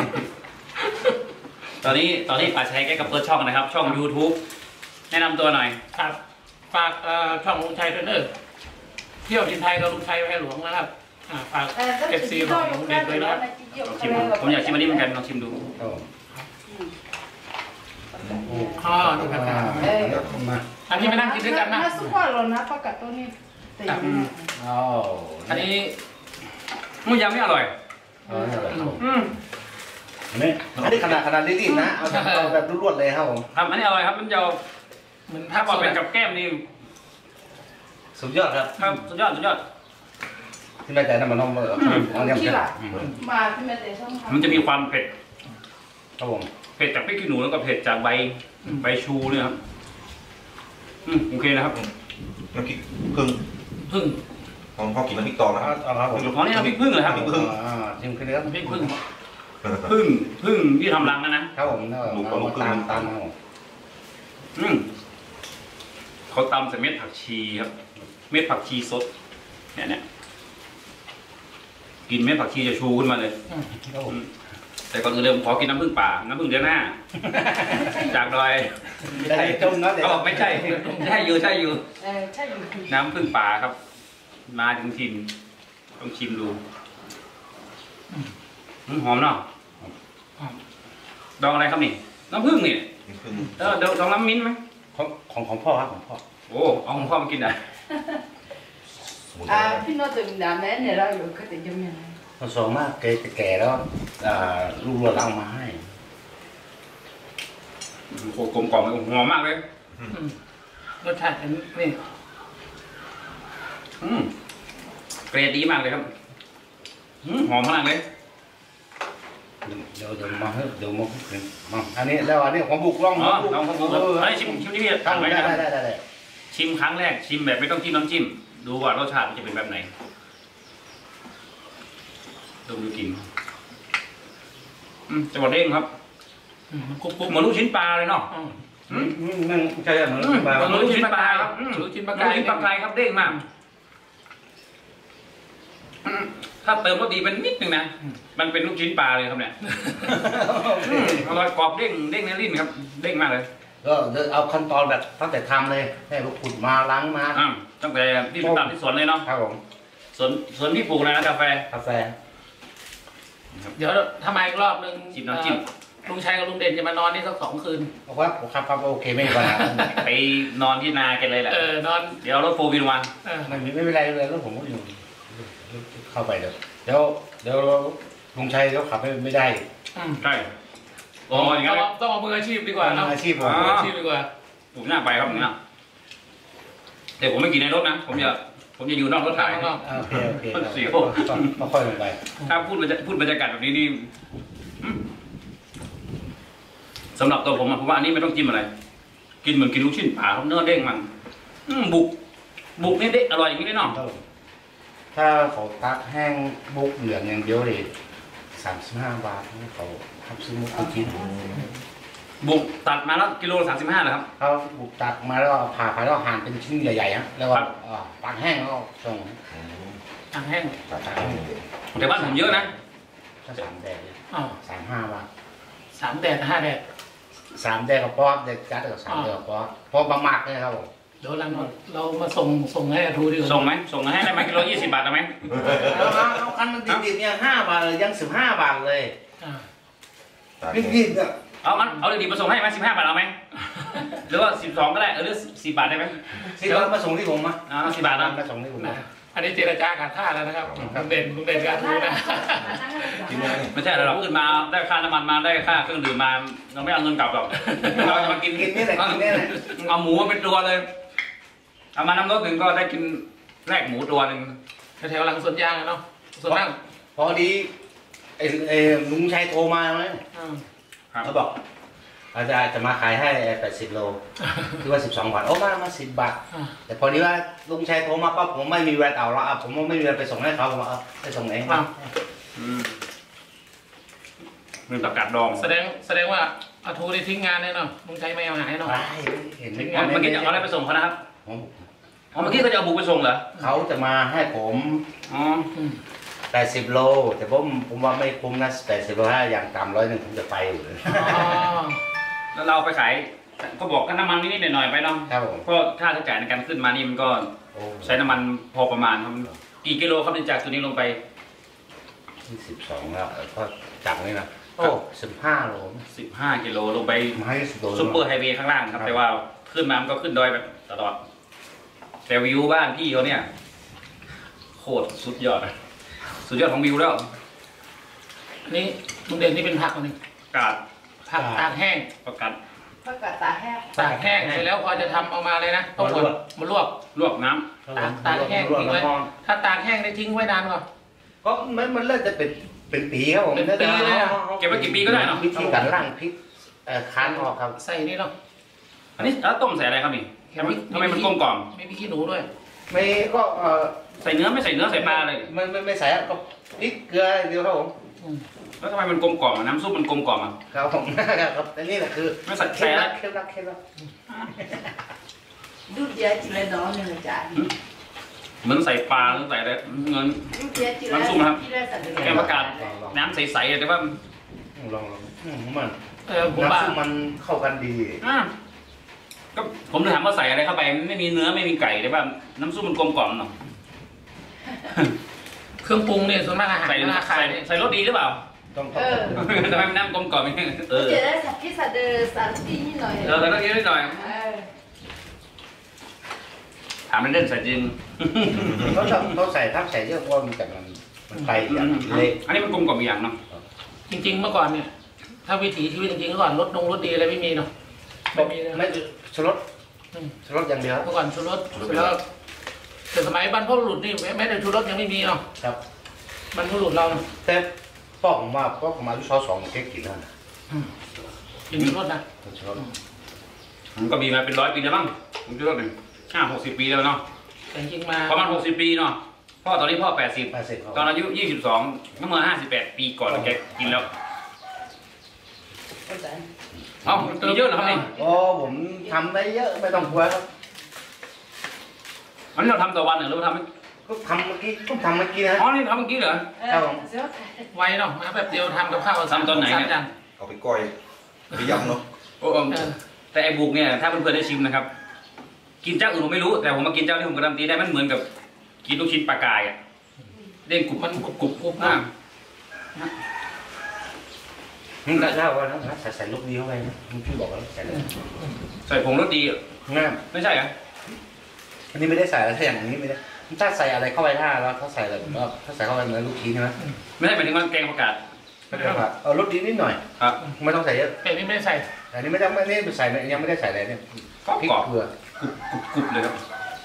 ตอนนี้ป่าชัยแกก็เปิดช่องนะครับ ช่อง YouTube แนะนำตัวหน่อยครับฝากช่องลุงชัยด้วยเนอะเที่ยวทินไทยกับลุงชัยไว้ให้หลวงนะครับฝาก FC ของลุงเด่นด้วยนะครับลองชิมดูผมอยากชิมอันนี้เหมือนกันลองชิมดูอ๋อนี่ครับอันนี้มานั่งกินด้วยกันนะสุกแล้วนะปกตินี่แต่ยังไม่อันนี้มันยังไม่อร่อยอันนี้ขนาดลิ้นนะเอาแบบรวดเลยครับผมครับอันนี้อร่อยครับมันจะเหมือนถ้าบอกเป็นกับแก้มนี่สุดยอดครับครับสุดยอดที่แม่ใจน้ำมันน้องเอาเนี่ยที่ละมาที่แม่แต่ช่องมันจะมีความเผ็ดครับผมเผ็ดจากพริกขี้หนูแล้วก็เผ็ดจากใบชูเนี่ยครับโอเคนะครับน้ำพริกพึ่งพึ่งผมพอกินน้ำพริกตองนะครับเอาครับผมอ๋อนี่น้ำพริกผึ้งเหรอครับชิมขึ้นเลยครับพริกพึ่งพึ่งที่ทำรังนะครับผมตามครับผมเขาตำใส่เม็ดผักชีครับ เม็ดผักชีสดเนี่ยกินเม็ดผักชีจะชูขึ้นมาเลยครับผมแต่ก่อนอื่นเลยผมขอกินน้ำผึ้งป่าน้ำผึ้งเดือนหน้า จากดอยได้จมนะเดี๋ยวเขาบอกไม่ใช่ใช่อยู่ใช่อยู่น้ำผึ้งป่าครับ มาถึงถิ่นต้องชิมดูหอมเนาะดองอะไรครับนี่น้ำผึ้งนี่พึ่งดองน้ำมิ้นไหมของพ่อครับของพ่อโอ้เอาของพ่อมากินได้สมุนไพรพี่โน้ตถึงด่าแม่เนี่ยเราอยู่ก็แต่ยังไงส่วนมากแก่แล้วลูกเราเอามาให้โคกลมกล่อมหอมมากเลยรสชาตินี่เกรดดีมากเลยครับหอมมากเลยเดี๋ยวมาอันนี้แล้วอันนี้ของบุกล่องอ๋อลองดูครับอันนี้ชิมที่พี่ตั้งทำไว้ได้นะครับได้ชิมครั้งแรกชิมแบบไม่ต้องจิ้มน้ำจิ้มดูว่ารสชาติมันจะเป็นแบบไหนดูกินจะบอกเด้งครับกรุบเหมือนลูกชิ้นปลาเลยเนาะนั่งใช่เหมือนเหมือนลูกชิ้นปลาครับลูกชิ้นปลาลูกชิ้นปลากรายครับเด้งมากถ้าเติมรสดีเป็นนิดนึงนะมันเป็นลูกชิ้นปลาเลยครับเนี่ยอร่อยกรอบเด้งในลิ้นครับเด้งมากเลยก็เอาขั้นตอนแบบตั้งแต่ทำเลยให้ลูกขุดมาล้างมาตั้งแต่ที่ตามที่สวนเลยเนาะครับผมส่วนพี่ปลูกอะไรนะกาแฟกาแฟเดี๋ยวทำไมอีกรอบนึงจิบน้ำจิ้มลุงชัยกับลุงเด่นจะมานอนนี่สัก2 คืนบอกว่าครับโอเคไม่มีปัญหาไปนอนที่นากันเลยแหละนอนเดี๋ยวรถโฟวินวันไม่เป็นไรเลยแล้วผมก็อยู่เข้าไปเดี๋ยวลุงชัยเดี๋ยวขับไม่ได้ใช่โอ้ยงั้นต้องเอามืออาชีพดีกว่าเนาะอาชีพผมมืออาชีพดีกว่าผมน่าไปครับผมนะแต่ผมไม่กินในรถนะผมจะอยู่นอกรถถ่ายโอเคเสียวก็ค่อยไปถ้าพูดบรรยากาศแบบนี้นี่สำหรับตัวผมผมว่าอันนี้ไม่ต้องจิ้มอะไรกินเหมือนกินลูกชิ้นปลาครับเนื้อเด้งมันบุกนี่เด็ดอร่อยอย่างนี้แน่นอนถ้าเขาตักแห้งบุกเหลืองอย่างเดียวเลย35 บาทเขาทำซื้อมุกกินบุกตัดมาแล้วกิโล35เหรอครับเขาบุกตักมาแล้วผ่าแล้วหั่นเป็นชิ้นใหญ่ๆฮะแล้วก็ตักแห้งแล้วส่งทางแห้งตักแห้งแต่บ้านผมเยอะนะถ้า3 แดด 35 บาท 3 แดด 5 แดด 3 แดดกับป๊อปแดดจัดกับ3 แดดกับป๊อปเพราะบางมากเลยครับผมเดี๋ยวเรามาส่งให้อาทูดีกว่าส่งไหมส่งให้ได้ไหมกิโล20 บาทได้ไหมเอาคันมันดิบๆเนี่ย5 บาทเลยยัง15 บาทเลยตากดิบๆเนี่ยเอาดีๆมาส่งให้ไหม15 บาทเอาไหมหรือว่า12ก็ได้หรือ10 บาทได้ไหม 10 บาทมาส่งที่ผมมา 10 บาทนะมาส่งที่ผมมาอันนี้เจรจาการค่าแล้วนะครับลุงเด่นกับอาทูนะกินยังไงไม่ใช่หรอกขึ้นมาได้ค่าน้ำมันมาได้ค่าเครื่องดื่มมาเราไม่เอาเงินกลับหรอกเราจะมากินนี่แหละกินนี่แหละเอาหมูมาเป็นตัวเลยเอามาน้ำรถหนึ่งก็ได้กินแลกหมูตัวหนึ่งแถวหลังสวนยางเนาะส่วนมากพอดีไอ้ลุงชัยโทรมาไหมเขาบอกอาจารย์จะมาขายให้80 โลคือว่า12 บาทโอ้มา10 บาทแต่พอดีว่าลุงชัยโทรมาปั๊บผมไม่มีเวลาเอาแล้วผมไม่มีเวลาไปส่งให้เขาผมไปส่งเองเป็นประกาศดองแสดงว่าอาทูได้ทิ้งงานแน่นอนลุงชัยไม่เอาหายเนาะเห็นเมื่อกี้จะเอาอะไรไปส่งเขานะครับเมื่อกี้เขาจะเอาบุกไปส่งเหรอเขาจะมาให้ผมอ๋อ 80 โลแต่ผมว่าไม่คุ้มนะ80 โลถ้าอย่างต่ำ100ผมจะไปอยู่เลยแล้วเราไปขายก็บอกก็น้ำมันนิดๆหน่อยๆไปเนาะครับผมเพราะค่าใช้จ่ายในการขึ้นมานี่มันก็ใช้น้ำมันพอประมาณครับกี่กิโลครับจากตัวนี้ลงไป 12แล้วก็จับนี่นะโอ้15 โล 15 กิโลลงไปมาให้10 โลซุปเปอร์ไฮเวย์ข้างล่างครับแต่ว่าขึ้นมามันก็ขึ้นดอยแบบตลอดแต่วิวบ้านพี่เขาเนี่ยโคตรสุดยอดของวิวแล้วอันนี้ลุงเด่นนี่เป็นผักอันนี้กาดผักตากแห้งประกาศผักกาดตาแห้งตากแห้งเสร็จแล้วพอจะทำออกมาเลยนะต้องกดมาลวกลวกน้ตากแห้งทิ้งไว้ถ้าตากแห้งได้ทิ้งไว้นานกว่าก็มันเริ่มจะเป็นปีครับผมเป็นปีเลยอะำเก็บไว้กี่ปีก็ได้เนาะวิธีการล่างพริกคั้นออกครับใส่นี่เนาะอันนี้แล้วต้มใส่อะไรครับนี่ทำไมมันกลมกล่อมไม่มีขี้หนูด้วยไม่ก็ใส่เนื้อไม่ใส่เนื้อใส่ปลาเลยไม่ใส่ก็พริกเกลือเดียวครับผมแล้วทำไมมันกลมกล่อมน้ำซุปมันกลมกล่อมอ่ะครับผมครับแต่นี่แหละคือไม่ใส่เคล็ดอะไรลับเคล็ดลับดูเดียวจีเลยน้องหนึ่งจ้ะเหมือนใส่ปลาหรือใส่อะไรเงินดูเดียวจีเลยจีเลยสัตว์แกงประกาศน้ำใสๆแต่ว่าลองมันผมว่าน้ำซุปมันเข้ากันดีก็ผมเลยถามว่าใส่อะไรเข้าไปไม่มีเนื้อไม่มีไก่แต่ว่าน้ำซุปมันกลมกล่อมเนาะเครื่องปรุงเนี่ยส่วนมากอาหารราคาเนี่ยใส่รสดีหรือเปล่าต้องทำไมมันน้ำกลมกล่อมอย่างนี้ดูเดียวสัตว์ที่สัตว์สัตว์ที่นี่หน่อยใส่รสดีนิดหน่อยถามเล่นๆใส่จริงเขาใส่ถ้าใส่เยอะเพราะมันจะมันไปอย่างเละอันนี้มันกลมกล่อมอีกอย่างเนาะจริงๆเมื่อก่อนเนี่ยถ้าวิถีชีวิตจริงๆเมื่อก่อนรถดีอะไรไม่มีเนาะไม่มีเลยไม่ชูรสอย่างเดียวเมื่อก่อนชูรสแล้วแต่สมัยบรรพบุรุษนี่แม้แต่ชูรสยังไม่มีเนาะครับบรรพบุรุษเราเนาะแต่พ่อผมว่าพ่อผมอายุ22แค่กินแล้วนะกินชูรสนะชูรสมันก็มีมาเป็น100 ปีแล้วมั้งผมคิดว่าเป็น50-60 ปีแล้วเนาะแต่จริงๆมาประมาณ60 ปีเนาะพ่อตอนนี้พ่อ80ตอนอายุ22เมื่อ58 ปีก่อนแกกินแล้วเอ้ามีเยอะเหรอครับนี่โอ้ผมทำได้เยอะไม่ต้องกลัวครับอันนี้เราทำต่อวันหรือเราทำก็ทำเมื่อกี้นะอ๋อนี่ทำเมื่อกี้เหรอไวเนาะมาแบบเดียวทำกับข้าวทำตอนไหนเนี่ยจานเอาไปก้อยไปยำเนาะโอ้แต่ไอ้บุกเนี่ยถ้าเพื่อนๆได้ชิมนะครับ กินเจ้าอื่นผมไม่รู้แต่ผมมากินเจ้าที่ผมการันตีได้มันเหมือนกับกินลูกชิ้นปลากายอ่ะเด้งกรุบมันกรุบมากเล่าว่าใส่ลูกดีเข้าไปนะมึงพี่บอกว่าใส่เลยใส่ผงรสดีง่ายไม่ใช่เหรออันนี้ไม่ได้ใส่อะไรถ้าอย่างนี้ไม่ได้ถ้าใส่อะไรเข้าไปถ้าแล้วถ้าใส่อะไรก็ถ้าใส่เข้าไปเหมือนลูกชิ้นใช่ไหมไม่ใช่หมายถึงว่าแกงผักกาดก็จะแบบเอารสดีนิดหน่อยครับไม่ต้องใส่เยอะแต่นี่ไม่ได้ใส่อันนี้ไม่ได้ใส่ยังไม่ได้ใส่อะไรเนี่ยพริกเกลือกรุบเลยครับ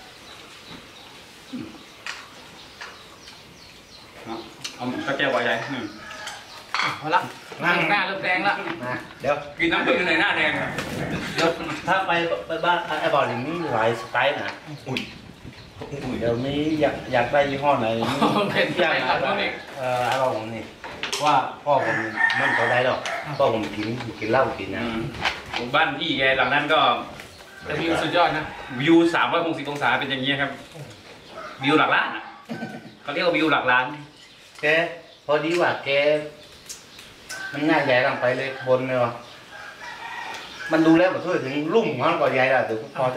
เอากระเจี๊ยบไว้ใช้พอละหน้าเริ่มแดงละนะเดี๋ยวกินน้ำผึ้งในหน้าแดงเดี๋ยวถ้าไปบ้านไอ้บอลอย่างนี้หลายสไตล์นะเดี๋ยวนี้อยากได้ยี่ห้อไหนนี่ย่างอะไรไอ้บอลผมนี่ว่าพ่อผมมันเขาได้หรอกพ่อผมกินเหล้ากินนะบ้านพี่แกหลังนั้นก็แต่วิวสุดยอดนะวิว360 องศาเป็นอย่างนี้ครับวิวหลักล้านเขาเรียกว่าวิวหลักล้านแกพอดีว่าแกมันง่ายใหญ่ลงไปเลยบนเลยวะมันดูแล้วแบบช่วยถึงลุ่มมันกว่าใหญ่ละถึงพอจะ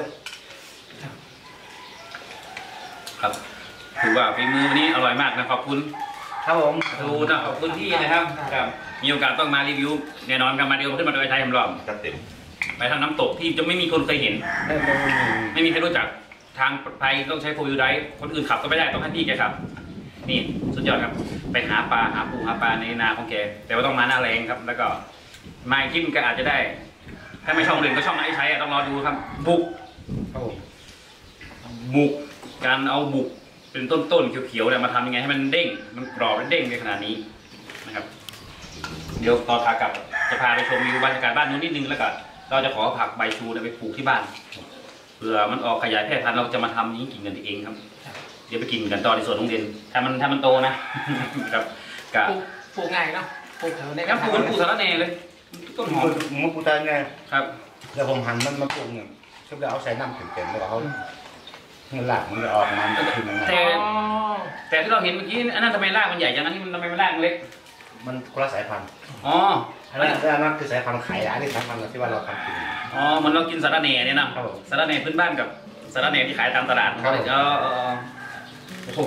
ครับถือว่าฝีมือวันนี้อร่อยมากนะขอบคุณครับผมดูนะขอบคุณพี่นะครับครับมีโอกาสต้องมารีวิวแน่นอนกันมาเดียวขึ้นมาโดยไทยทำรอบจัดเต็มไปทางน้ำตกที่จะไม่มีคนเคยเห็น ไม่มีใครรู้จักทางปลอดภัยต้องใช้โฟวิวไดฟ์คนอื่นขับก็ไม่ได้ต้องให้พี่แกขับนี่สุดยอดครับไปหาปลาหาปูหาปลาในนาของแกแต่ว่าต้องมาหน้าแรงครับ แล้วก็มาอีกคลิปก็อาจจะได้ ถ้าไม่ช่องอื่นก็ช่องไอ้ใช้ต้องรอดูครับบุกครับผมบุกการเอาบุกเป็นต้นๆเขียวๆเนี่ยมาทำยังไงให้มันเด้งมันกรอบและเด้งในขนาดนี้นะครับ เดี๋ยวตอนพากลับจะพาไปชมวิวบรรยากาศบ้านนู้นนิดนึงแล้วก็เราจะขอผักใบชูไปปลูกที่บ้านเผื่อมันออกขยายแพร่พันธุ์เราจะมาทำนี้กินกันเองครับเดี๋ยวไปกินกันต่อในสวนโรงเรียนถ้ามันโตนะครับกับปลูกง่ายเนาะปลูกแถวในครับปลูกมันปลูกสาระแหน่เลยต้นหอมมันปูตาไงครับแล้วผมหั่นมันมาปรุงเนี่ยก็จะเอาใส่น้ำเต็มๆแล้วก็เขาเงินหลักมันจะออกมันจะขึ้นแต่ที่เราเห็นเมื่อกี้อันนั้นทำไมรากมันใหญ่จังอันนี้มันทำไมมันรากมันเล็กมันคนละสายพันธุ์อ๋ออันนั้นคือสายพันธุ์ไข่อันนี้สายพันธุ์ที่ว่าเราทำกินอ๋อมันเรากินสาระแหน่เนี่ยนะครับผมสาระแหน่พื้นบ้านกับสาระแหน่ที่ขายตามตลาดครับผมโอ้โห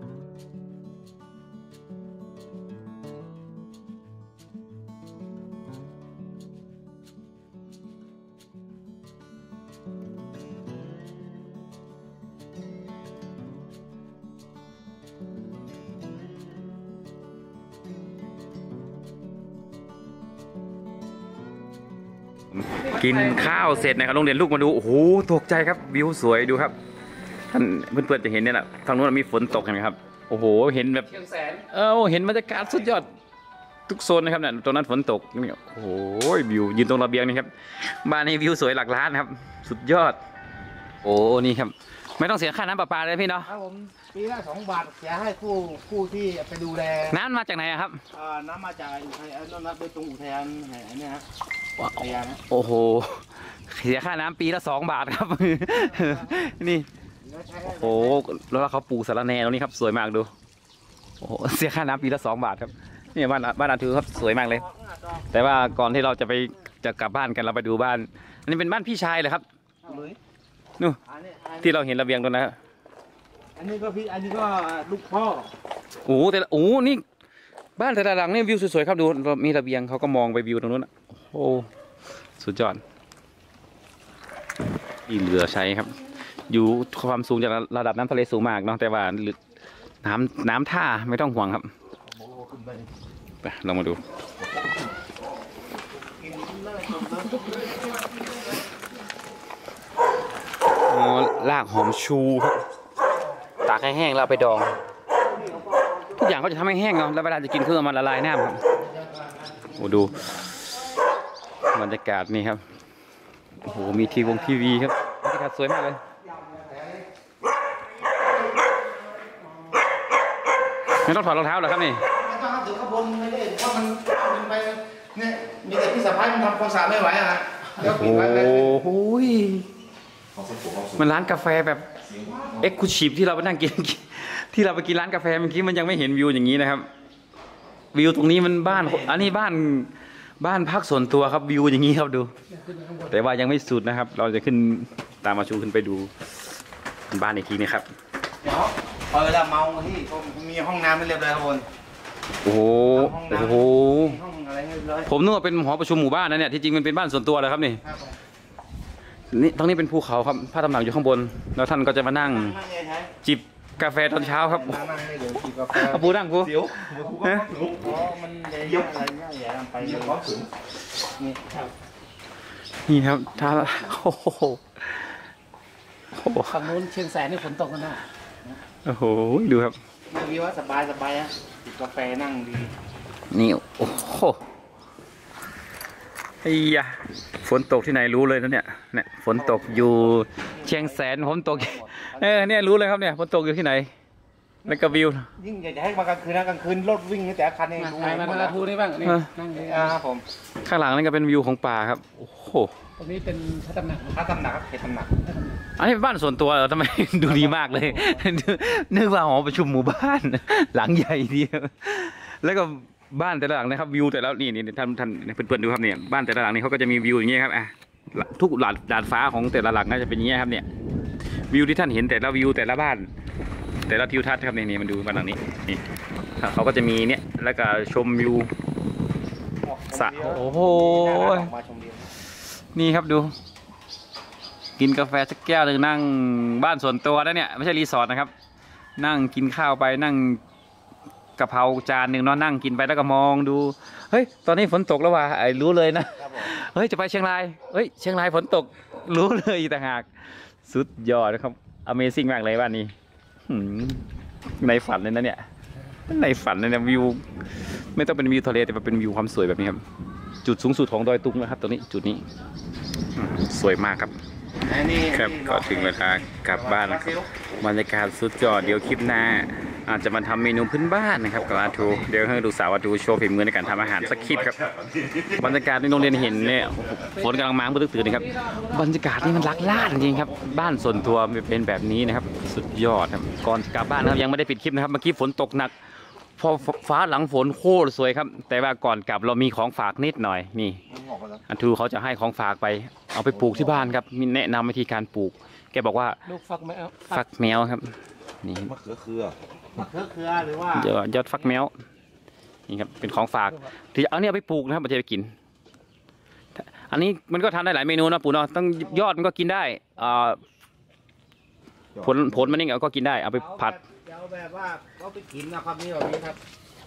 กินข้าวเสร็จนะครับโรงเรียนลูกมาดูโอ้โหตกใจครับวิวสวยดูครับท่านเพื่อนๆจะเห็นเนี่ยแหละทางนู้นมีฝนตกเห็นไหมครับโอ้โหเห็นแบบเชียงแสนเห็นบรรยากาศสุดยอดทุกโซนนะครับเนี่ยตรงนั้นฝนตกนี่โอ้โหวิวยืนตรงระเบียงนี่ครับบ้านนี้วิวสวยหลักล้านครับสุดยอดโอ้นี่ครับไม่ต้องเสียค่าน้ำประปาเลยพี่เนาะครับผมปีละ2 บาทเสียให้ผู้ที่ไปดูแลน้ำมาจากไหนอะครับน้ำมาจากอุทัยนั่นนะโดยตรงอุทยานแห่งนี้ฮะอุทยานนะโอ้โหเสียค่าน้ำปีละ2 บาทครับ นี่แล้วใช้ได้โอ้โหแล้วเขาปลูกสาระแหน่ตรงนี้ครับสวยมากดูโอ้โหเสียค่าน้ำปีละ2 บาทครับนี่บ้านอาถือครับสวยมากเลย แต่ว่าก่อนที่เราจะกลับบ้านกันเราไปดูบ้านอันนี้เป็นบ้านพี่ชายเลยครับเลยนู่นอันนี้ที่เราเห็นระเบียงตรงนั้นครับอันนี้ก็พี่อันนี้ก็ลูกพ่อโอ้โหแต่ละโอ้โหนี่บ้านแต่ละหลังนี่วิวสวยๆครับดูมีระเบียงเขาก็มองไปวิวตรงนู้นอ่ะโอ้โหสุดยอดที่เหลือใช้ครับ อยู่ความสูงจากระดับน้ำทะเลสูงมากเนาะแต่ว่าน้ำท่าไม่ต้องห่วงครับไปลองมาดูอ๋อรากหอมชูครับตากให้แห้งแล้วเอาไปดองทุกอย่างเขาจะทำให้แห้งเนาะแล้วเวลาจะกินคือมันละลายน้ำครับโอ้ดูบรรยากาศนี่ครับโอ้โหมีทีวีครับบรรยากาศสวยมากเลยไม่ต้องถอดรองเท้าเหรอครับนี่ไม่ต้องถือข้างบนไม่ได้เพราะมันไปเนี่ยมีแต่พี่สะพ้ายมันทำความสะอาดไม่ไหวอ่ะเดี๋ยวปิดไว้เลยโอ้โหมันร้านกาแฟแบบเอ็กซ์คลูซีฟที่เราไปนั่งกิน ที่เราไปกินร้านกาแฟเมื่อกี้มันยังไม่เห็นวิวอย่างนี้นะครับ วิวตรงนี้มันบ้านอันนี้บ้านพักส่วนตัวครับวิวอย่างนี้ครับดู แต่ว่ายังไม่สุดนะครับ เราจะขึ้นตามมาชูขึ้นไปดูบ้านอีกทีนะครับเดี๋ยวพออเวลาเมาที่ผมมีห้องน้ำไม่เรียบร้อยครับผมโอ้โหโอ้โหมีห้องอะไรเรียบร้อยผมนึกว่าเป็นหอประชุมหมู่บ้านนะเนี่ยที่จริงมันเป็นบ้านส่วนตัวเลยครับนี่ครับผมนี่ตรงนี้เป็นภูเขาครับพระตำหนักอยู่ข้างบนแล้วท่านก็จะมานั่งนั่งไงใช้จิบกาแฟตอนเช้าครับนั่งให้เดี๋ยวกินกาแฟเอาปูนั่งปูเดี๋ยวฮะอ๋อมันเยอะอะไรเงี้ยอย่าทำไปเลยนี่ครับนี่ครับถ้าโอ้โหโอ้โหฝั่งนู้นเชียงแสนนี่ฝนตกกันนะโอ้โหดูครับนั่งวิวว่าสบายฮะกินกาแฟนั่งดีนี่โอ้โหไอ้ยะฝนตกที่ไหนรู้เลยนะเนี่ยฝนตกอยู่เชียงแสนฝนตกเนี่ยรู้เลยครับเนี่ยฝนตกอยู่ที่ไหนแล้วก็วิวยิ่งอยากจะให้มากลางคืนนะกลางคืนรถวิ่งแต่ละคันเองมาดูถ่ายมาทาทูนี่บ้างนี่นั่งนี่ครับผมข้างหลังนั่นก็เป็นวิวของป่าครับโอ้โหตรงนี้เป็นพระตำหนักถ้าตำหนักครับเขตตำหนักอันนี้เป็นบ้านส่วนตัวเหรอทำไม ดูดีมากเลย นึกว่าหอประชุมหมู่บ้าน หลังใหญ่เดียวแล้วก็บ้านแต่ละหลังนะครับวิวแต่ละนี่ท่านเพื่อนๆดูครับเนี่ยบ้านแต่ละหลังนี่เขาก็จะมีวิวอย่างเงี้ยครับทุกดาดฟ้าของแต่ละหลังก็จะเป็นอย่างเงี้ยครับเนี่ยวิวที่ท่านเห็นแต่ละวิวแต่ละบ้าน แต่ละทิวทัศน์ครับนี่มันดูบ้านหลังนี้นี่เขาก็จะมีเนี่ยแล้วก็ชมวิวสระโอ้โหมาชมวิวนี่ครับดูกินกาแฟสักแก้วหนึ่งนั่งบ้านส่วนตัวนะเนี่ยไม่ใช่รีสอร์ทนะครับนั่งกินข้าวไปนั่งกะเพราจานหนึ่งเนาะนั่งกินไปแล้วก็มองดูเฮ้ยตอนนี้ฝนตกแล้วว่ะไอ้รู้เลยนะเฮ้ยจะไปเชียงรายเฮ้ยเชียงรายฝนตกรู้เลยต่างหากสุดยอดนะครับ Amazing มากเลยบ้านนี้ในฝันเลยนะเนี่ยในฝันเลยนะวิวไม่ต้องเป็นวิวทะเลแต่เป็นวิวความสวยแบบนี้ครับจุดสูงสุดของดอยตุงนะครับตรงนี้จุดนี้สวยมากครับครับก็ถึงเวลากลับบ้านนะครับบรรยากาศสุดยอดเดี๋ยวคลิปหน้าอาจจะมาทำเมนูพื้นบ้านนะครับกับอาทูเดี๋ยวให้ดูสาวอาทูโชว์ฝีมือในการทำอาหารสักคลิปครับบรรยากาศในโรงเรียนเห็นเนี่ยฝนกำลังมาเมื่อตื่นนะครับบรรยากาศนี่มันลักล่าจริงๆครับบ้านส่วนตัวเป็นแบบนี้นะครับสุดยอดครับก่อนกลับบ้านนะครับยังไม่ได้ปิดคลิปนะครับเมื่อกี้ฝนตกหนักพอฟ้าหลังฝนโคตรสวยครับแต่ว่าก่อนกลับเรามีของฝากนิดหน่อยนี่อาทูเขาจะให้ของฝากไปเอาไปปลูกที่บ้านครับมีแนะนำวิธีการปลูกแกบอกว่าลูกฟักแมวฟักแมวครับนี่มะเขือเครือมะเขือเครือหรือว่ายอดฟักแมวนี่ครับเป็นของฝากที่เอาเนี่ยไปปลูกนะครับไม่ใช่ไปกินอันนี้มันก็ทำได้หลายเมนูนะปู่เนาะต้องยอดมันก็กินได้ผลมันนี่ก็กินได้เอาไปผัดเดี๋ยวแบบว่าเขาไปกินนะครับนี่แบบนี้ครับ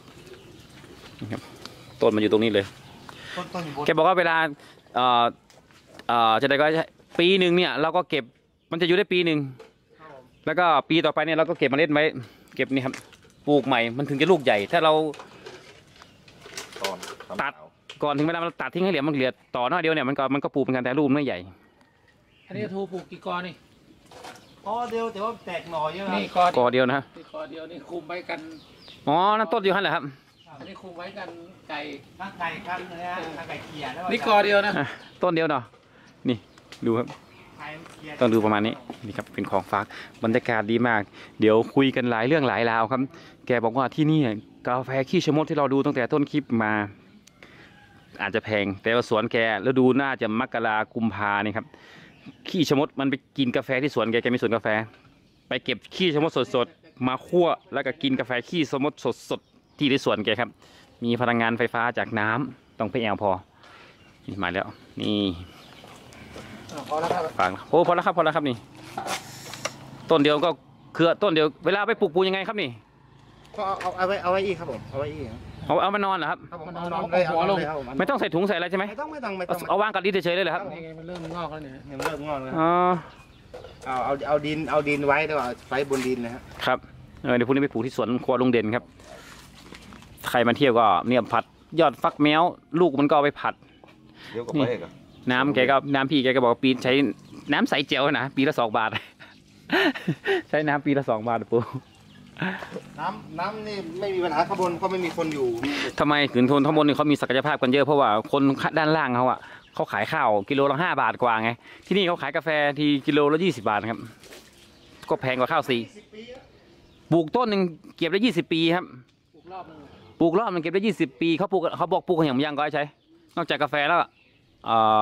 ต้นมันอยู่ตรงนี้เลยต้นอยู่บนแกบอกว่าเวลาจะได้ก็ปีหนึ่งเนี่ยเราก็เก็บมันจะอยู่ได้ปีหนึ่งแล้วก็ปีต่อไปเนี่ยเราก็เก็บเมล็ดไว้เก็บนี่ครับปลูกใหม่มันถึงจะลูกใหญ่ถ้าเราตอนตัด ก่อนถึงเวลาเราตัดทิ้งให้เหลือมันเหลือต่อหน้าเดียวเนี่ยมันก็ปลูกเหมือนกันแต่ลูกไม่ใหญ่อันนี้ทูปลูกกี่กอนี่อ๋อเดียวแต่ว่าแตกหน่อเยอะนี่กอเดียวนะนี่กอเดียวนี่คุมไว้กันอ๋อนั่นต้นอยู่นั่นแหละครับอันนี้คุมไว้กันไก่ทั้งไก่ครับนะฮะทั้งไก่เกียร์แล้วนี่กอเดียวนะต้นเดียวเนาะนี่ดูครับไก่เกียร์ต้องดูประมาณนี้นี่ครับเป็นของฝากบรรยากาศดีมาก เดี๋ยวคุยกันหลายเรื่องหลายราวครับ แกบอกว่าที่นี่กาแฟขี้ชะมดที่เราดูตั้งแต่ต้นคลิปมา อาจจะแพงแต่ว่าสวนแกแล้วดูน่าจะมกรากุมภานี่ครับขี้ชะมดมันไปกินกาแฟที่สวนแกมีสวนกาแฟ ไปเก็บขี้ชะมดสดๆมาคั่วแล้วก็กินกาแฟขี้ชะมดสดๆที่ในสวนแกครับมีพลังงานไฟฟ้าจากน้ำต้องไปแอลพอนี่มาแล้วนี่พอแล้วครับฝากโอ้พอแล้วครับนี่ต้นเดียวก็เครือต้นเดียวเวลาไปปลูกยังไงครับนี่ก็เอาไว้อีกครับผมเอาไว้อีกเอามานอนเหรอครับครับผมเอาเลยเอาเลยครับผมไม่ต้องใส่ถุงใส่อะไรใช่ไหมไม่ต้องเอาวางกับดินเฉยๆเลยเหรอครับนี่ไงมันเริ่มงอกแล้วเนี่ยเริ่มงอกแล้วอ๋อเอาดินไว้แล้วไว้บนดินนะฮะครับเดี๋ยวพรุ่งนี้ไปปลูกที่สวนครัวลุงเด่นครับใครมาเที่ยวก็เนี่ยผัดยอดฟักแมวลูกมันก็เอาไปผัดเดี๋ยวก็ไปกันน้ำแกก็น้ำพี่แกก็บอกปีใช้น้ำใสเจลนะปีละ2 บาท ใช้น้ำปีละ2 บาทปูน้ำนี่ไม่มีปัญหาข้างบนก็ไม่มีคนอยู่ทำไมขืนทนข้างบนนี่เขามีศักยภาพกันเยอะเพราะว่าคนด้านล่างเขาขายข้าวกิโลละ5 บาทกว่าไงที่นี่เขาขายกาแฟทีกิโลละ20 บาทครับก็แพงกว่าข้าวปลูกต้นหนึ่งเก็บได้20 ปีครับปลูกรอบนึงปลูกรอบมันเก็บได้20 ปีเขาบอกปลูกอย่างยังก็ใช้นอกจากกาแฟแล้ว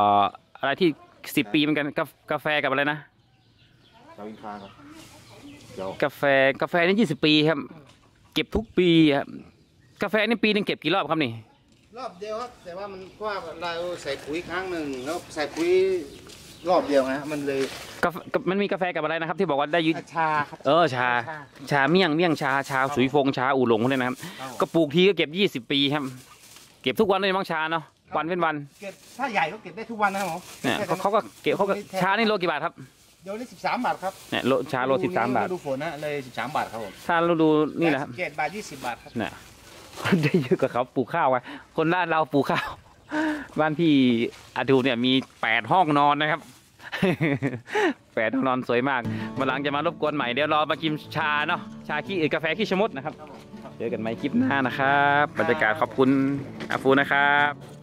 อะไรที่10 ปีเหมือนกันกาแฟกับอะไรนะชาวอินคาครับกาแฟนี่20 ปีครับเก็บทุกปีครับกาแฟนี่ปีนึงเก็บกี่รอบครับนี่รอบเดียวครับแต่ว่ามันเพราะว่าเราใส่ปุ๋ยครั้งหนึ่งแล้วใส่ปุ๋ยรอบเดียวนะมันเลยมันมีกาแฟกับอะไรนะครับ ที่บอกว่าได้ยึดชาครับชาเมี่ยงชาสุยฟงชาอู่หลงเนี่ยนะครับก็ปลูกทีก็เก็บ20 ปีครับเก็บทุกวันเลยมั้งชาเนาะวันเป็นวันเก็บถ้าใหญ่ก็เก็บได้ทุกวันนะครับผมเนี่ยเขาก็เก็บชานี่โลกี่บาทครับเดี๋ยวนี้13 บาทครับเนี่ยชาโล13 บาทดูฝนนะเลย13 บาทครับผมถ้าเราดูนี่แหละครับ 7 บาท 20 บาทครับเนี่ย ได้เยอะกว่าเขาปลูกข้าวไงคนบ้านเราปลูกข้าวบ้านพี่อาดูเนี่ยมี8 ห้องนอนนะครับ 8 ห้องนอนสวยมากมาหลังจะมารบกวนใหม่เดี๋ยวรอมากินชาเนาะชากาแฟขี้ชะมดนะครับเจอกันใหม่คลิปหน้านะครับบรรยากาศขอบคุณอาฟูนะครับ